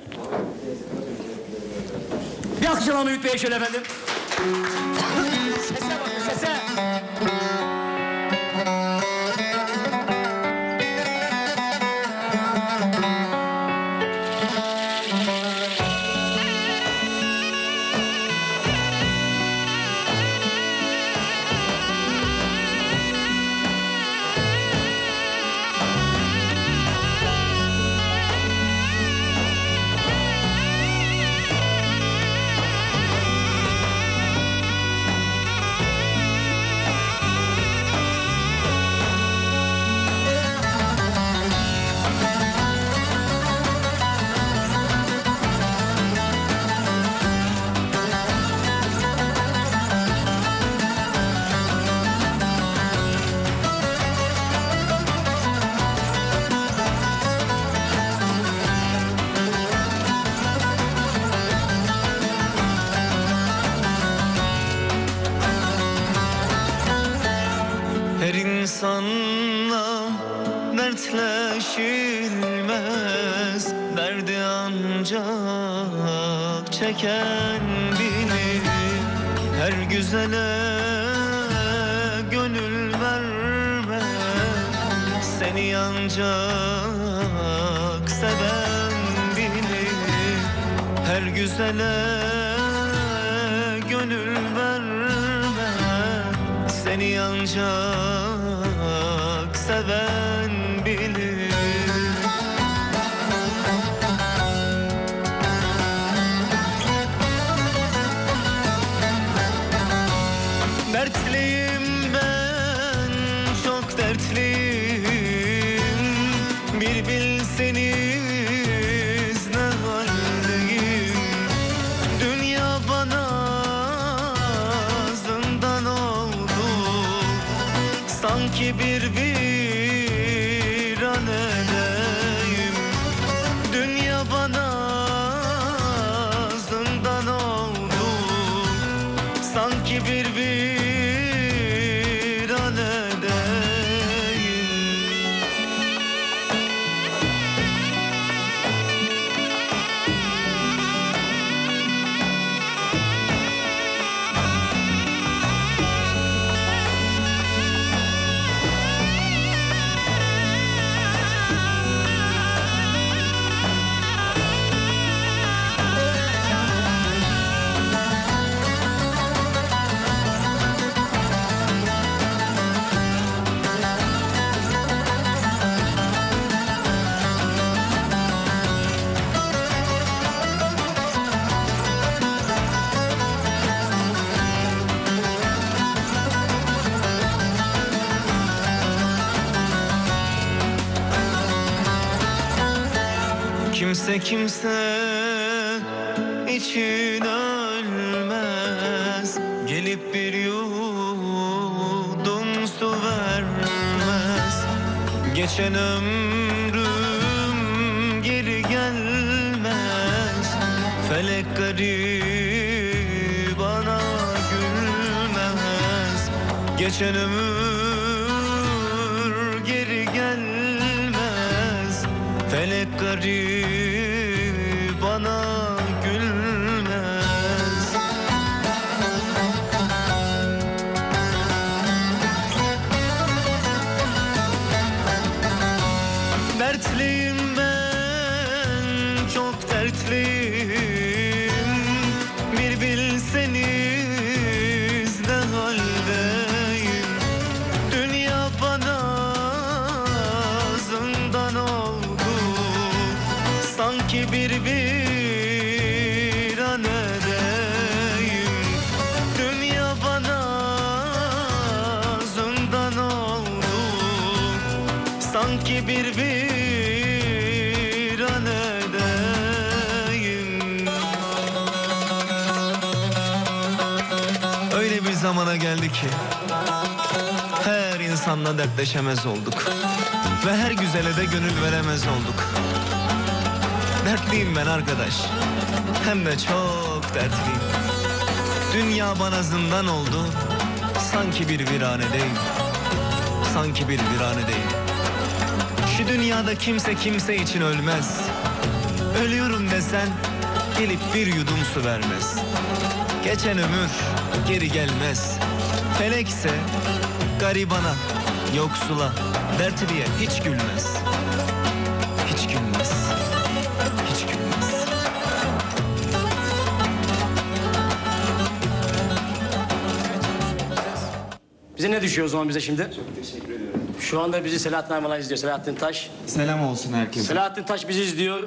Bir alkış alalım Ümit Bey'e şöyle efendim. Sese bakın sese. İnsanla dertleşilmez, derdi ancak çeken bilir. Her güzele gönül verme, seni ancak seven bilir. Her güzele gönül verme, seni ancak seven bilir. Dertliyim ben, çok dertliyim. Bir bilseniz ne haldeyim. Dünya bana zindan oldu, sanki bir viranedeyim. Dünya bana zindan oldu, sanki bir viranedeyim. kimse için ölmez. Gelip bir yudum su vermez. Geçen ömrüm geri gelmez. Felek garip bana gülmez. Geçen ömür geri gelmez. Felek garip bana gülmez. Dertliyim ben, çok dertliyim. Bir bilseniz ne haldeyim. Dünya bana zindan oldu. Sanki bir viranedeyim. Dünya bana zindan oldu. Sanki bir viranedeyim. Öyle bir zamana geldi ki her insanla dertleşemez olduk. Ve her güzele de gönül veremez olduk. Dertliyim ben arkadaş, hem de çok dertliyim. Dünya bana zindan oldu. Sanki bir viranedeyim. Sanki bir viranedeyim. Şu dünyada kimse kimse için ölmez. Ölüyorum desen gelip bir yudum su vermez. Geçen ömür geri gelmez. Felekse garibana, yoksula, dertliye hiç gülmez. Hiç gülmez. Hiç gülmez. Bize ne düşüyor o zaman bize şimdi? Çok teşekkür ediyorum. Şu anda bizi Selahattin Ayvalan izliyor. Selahattin Taş. Selam olsun herkese. Selahattin Taş bizi izliyor.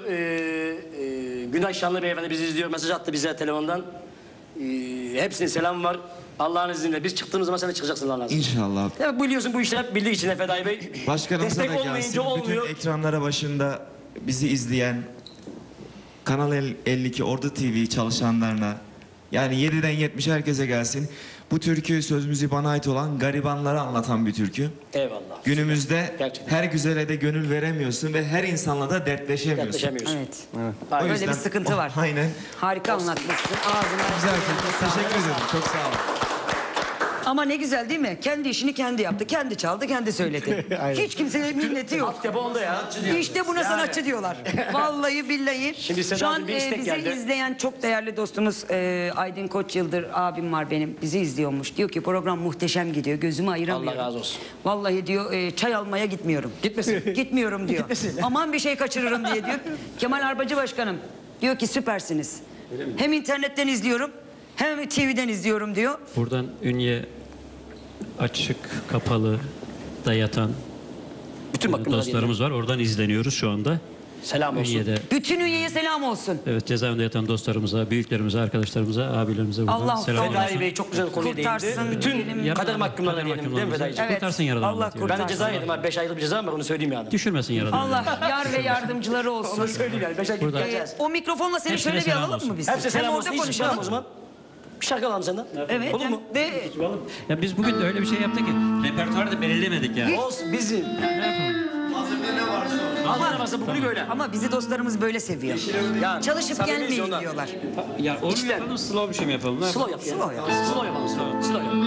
Günay Şanlı Beyefendi bizi izliyor. Mesaj attı bize telefondan. Hepsinin selamı var. Allah'ın izniyle. Biz çıktığımız zaman sen de çıkacaksın Allah'ın izniyle. İnşallah. Ya biliyorsun bu işler hep bildiği için Fedai Bey. Başkanımıza da Destek gelsin. olmayınca olmuyor. Bütün ekranlara başında bizi izleyen Kanal 52 Ordu TV çalışanlarına, yani 7'den 70 herkese gelsin. Bu türkü sözümüzü bana ait olan garibanlara anlatan bir türkü. Eyvallah. Günümüzde gerçekten her güzele de gönül veremiyorsun ve her insanla da dertleşemiyorsun. Dertleşemiyorsun. Evet. O Böyle yüzden- bir sıkıntı var. Aynen. Harika anlatmışsın. Ağzına Güzel. Teşekkür ederim. Çok sağ olun. Ama ne güzel değil mi? Kendi işini kendi yaptı. Kendi çaldı, kendi söyledi. Hiç kimseye minneti yok. Altyapı onda ya. İşte buna sanatçı diyorlar. Vallahi billahi. Şimdi Seda Şu an Hanım bir istek bizi geldi. izleyen çok değerli dostumuz Aydın Koç Yıldır abim var benim. Bizi izliyormuş. Diyor ki program muhteşem gidiyor. Gözümü ayıramıyorum. Allah razı olsun. Vallahi diyor çay almaya gitmiyorum. Gitmesin. Gitmiyorum diyor. Aman bir şey kaçırırım diye diyor. Kemal Arbacı Başkanım diyor ki süpersiniz. Hem internetten izliyorum hem TV'den izliyorum diyor. Buradan Ünye açık kapalı da yatan bütün dostlarımız var. Oradan izleniyoruz şu anda. Selam olsun. Ünye'de, Bütün Ünye'ye selam olsun. evet, cezaevinde yatan dostlarımıza, büyüklerimize, arkadaşlarımıza, abilerimize buradan Allah selam olsun. Fedai Bey çok güzel konuya değindi. Kurtarsın. Bütün kader mahkumlarına diyelim değil mi Fedai'ciğim? Evet. Kurtarsın yaradan Allah Allah diyor. Ben de ceza yedim abi. 5 aylık bir ceza var onu söyleyeyim yani. Düşürmesin yaradan. Allah yar ve yardımcıları olsun. Onu söyleyeyim yani. 5 aylık Burada- gideceğiz. O mikrofonla seni Hepsine şöyle bir selam alalım olsun. mı biz? Hepsi Hem selam orada olsun. Hiç konuşalım. konuşalım o zaman. Bir şarkı alalım senden. Evet. Olur mu? De, Ya biz bugün de öyle bir şey yaptık ki repertuarı da belirlemedik yani. Olsun bizim. Ne yapalım? Hazır ne varsa bugünü böyle. ama bizi dostlarımız böyle seviyor. Yani, Çalışıp samimiyiz gelmeyin ondan. diyorlar. Ya onu İşte- yapalım, slow bir şey mi yapalım? Ne Slow yapalım? yap. Slow yap. Slow yapalım. Slow yap.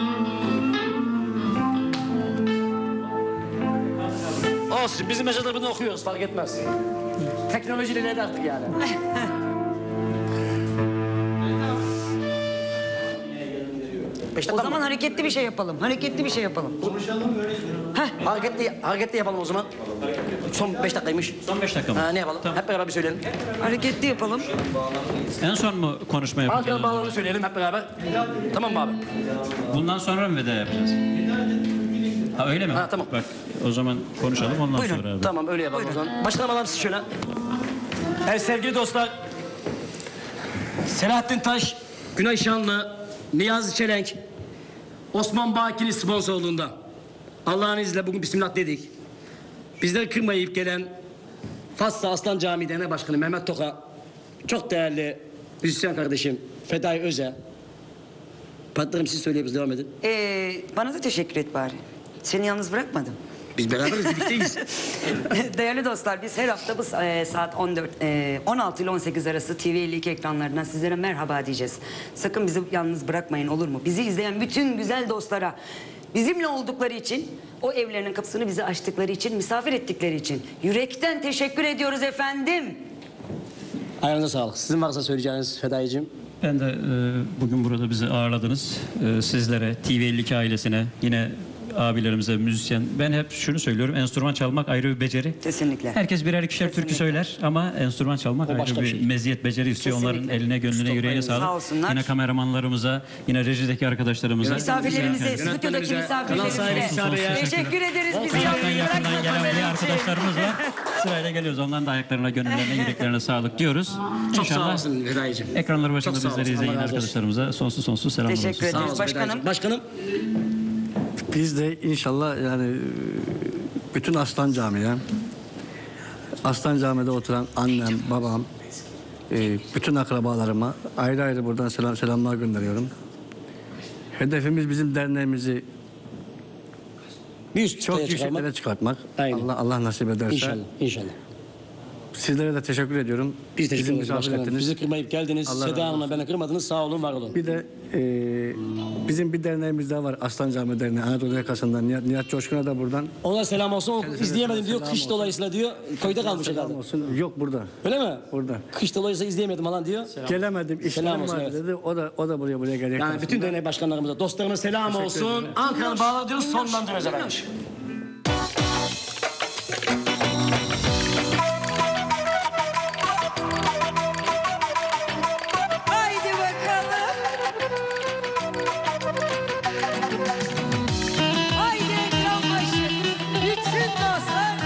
Olsun bizim mesajlarını okuyoruz fark etmez. Teknolojiyle ne de artık yani. O zaman hareketli bir şey yapalım. Hareketli bir şey yapalım. Hareketli yapalım o zaman. Son 5 dakikaymış. Son 5 dakika mı? Ha, ne yapalım? Hep beraber bir söyleyelim. Hareketli yapalım. En son mu konuşma yapacağız? Ankara bağlarını söyleyelim hep beraber. Tamam mı abi? Bundan sonra mı veda yapacağız? Ha öyle mi? Ha, tamam. Bak o zaman konuşalım ondan Buyurun. sonra abi. Tamam öyle yapalım o zaman. Başkanım alalım siz şöyle. Evet sevgili dostlar. Selahattin Taş, Günay Şanlı, Niyazi Çelenk, Osman Bakili sponsorluğunda Allah'ın izniyle bugün bismillah dedik. Bizleri kırmayıp gelen Fatsa Aslan Camii Derneği Başkanı Mehmet Toka, çok değerli müzisyen kardeşim Fedai Öze. Patlarım siz söyleyebiliriz, devam edin. Bana da teşekkür et bari. Seni yalnız bırakmadım. Biz beraberiz, birlikteyiz. Değerli dostlar, biz her hafta bu saat 16 ile 18 arası TV52 ekranlarından sizlere merhaba diyeceğiz. Sakın bizi yalnız bırakmayın, olur mu? Bizi izleyen bütün güzel dostlara, bizimle oldukları için, o evlerinin kapısını bize açtıkları için, misafir ettikleri için yürekten teşekkür ediyoruz efendim. Ayağınıza sağlık. Sizin varsa söyleyeceğiniz Fedai'cim. Ben de bugün burada bizi ağırladınız. Sizlere, TV52 ailesine, yine abilerimize, müzisyen. Ben hep şunu söylüyorum, enstrüman çalmak ayrı bir beceri. Kesinlikle. Herkes birer ikişer türkü söyler ama enstrüman çalmak ayrı bir meziyet, beceri istiyor. Kesinlikle. Onların eline, gönlüne, yüreğine Sağ sağlık. olsunlar. Yine kameramanlarımıza, yine rejideki arkadaşlarımıza. Misafirlerimize, stüdyodaki misafirlerimize. Teşekkür ederiz bizi Uzaktan yalnız yakından gelen bırakmadıkları diğer için. arkadaşlarımız var. Sırayla geliyoruz. Onların da ayaklarına, gönüllerine, yüreklerine sağlık diyoruz. Çok sağ İnşallah olasın Fedai'cim. ekranları başında Çok sağ bizleri olasın. izleyen Allah razı olsun. arkadaşlarımıza sonsuz selamlar olsun. Teşekkür Sağ ederiz olun başkanım. Fedai'cim. Başkanım. Biz de inşallah yani bütün Aslan Camii'ye, Aslan Camii'de oturan annem, babam, bütün akrabalarıma ayrı ayrı buradan selamlar gönderiyorum. Hedefimiz bizim derneğimizi çok yükseklere çıkartmak. Allah nasip ederse. İnşallah, inşallah. Sizlere de teşekkür ediyorum. Biz teşekkür ederiz misafir başkanım. ettiniz. Bizi kırmayıp geldiniz. Allah razı Seda Hanım'la olsun. beni kırmadınız. Sağ olun, var olun. Bir de bizim bir derneğimiz daha var. Aslan Camii Derneği. Anadolu yakasından. Nihat Coşkun'a da buradan. Ona selam olsun. O izleyemedim diyor. selam Kış olsun. dolayısıyla diyor. Köyde kalmış Selam herhalde. olsun. Yok burada. Öyle mi? Burada. Kış dolayısıyla izleyemedim falan diyor. Gelemedim. Selam İşlerim olsun, var evet. dedi. O da buraya gelecek. Yani bütün dernek başkanlarımıza, dostlarıma selam Teşekkür olsun. ederim. Ankara'nın bağladığınız sonlandırıyoruz efendim. Haydi bakalım. Haydi ekran başı. Bütün dostlar.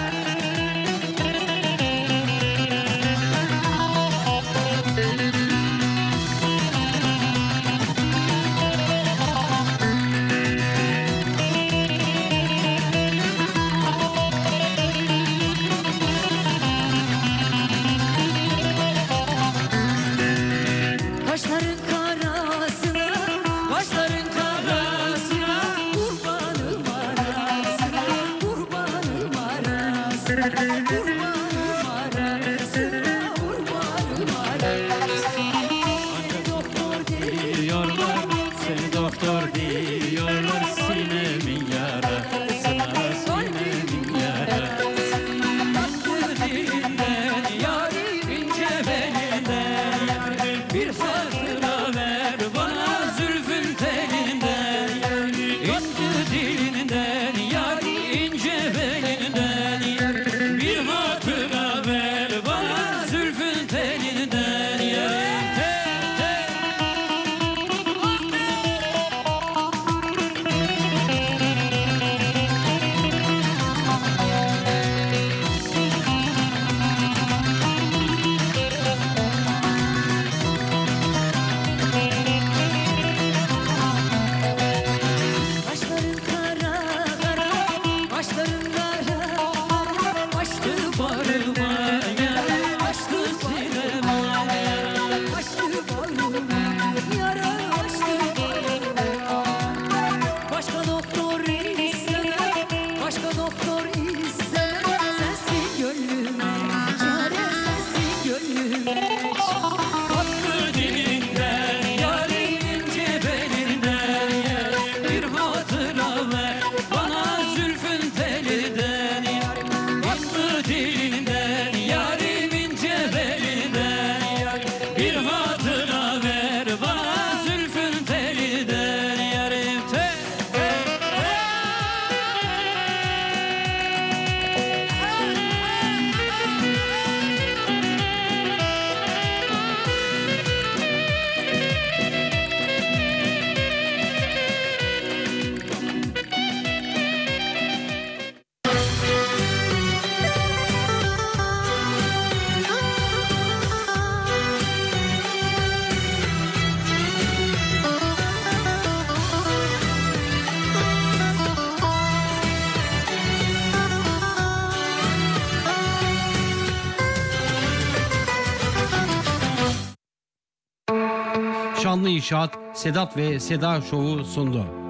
Şanlı İnşaat, Sedat ve Seda Show'u sundu.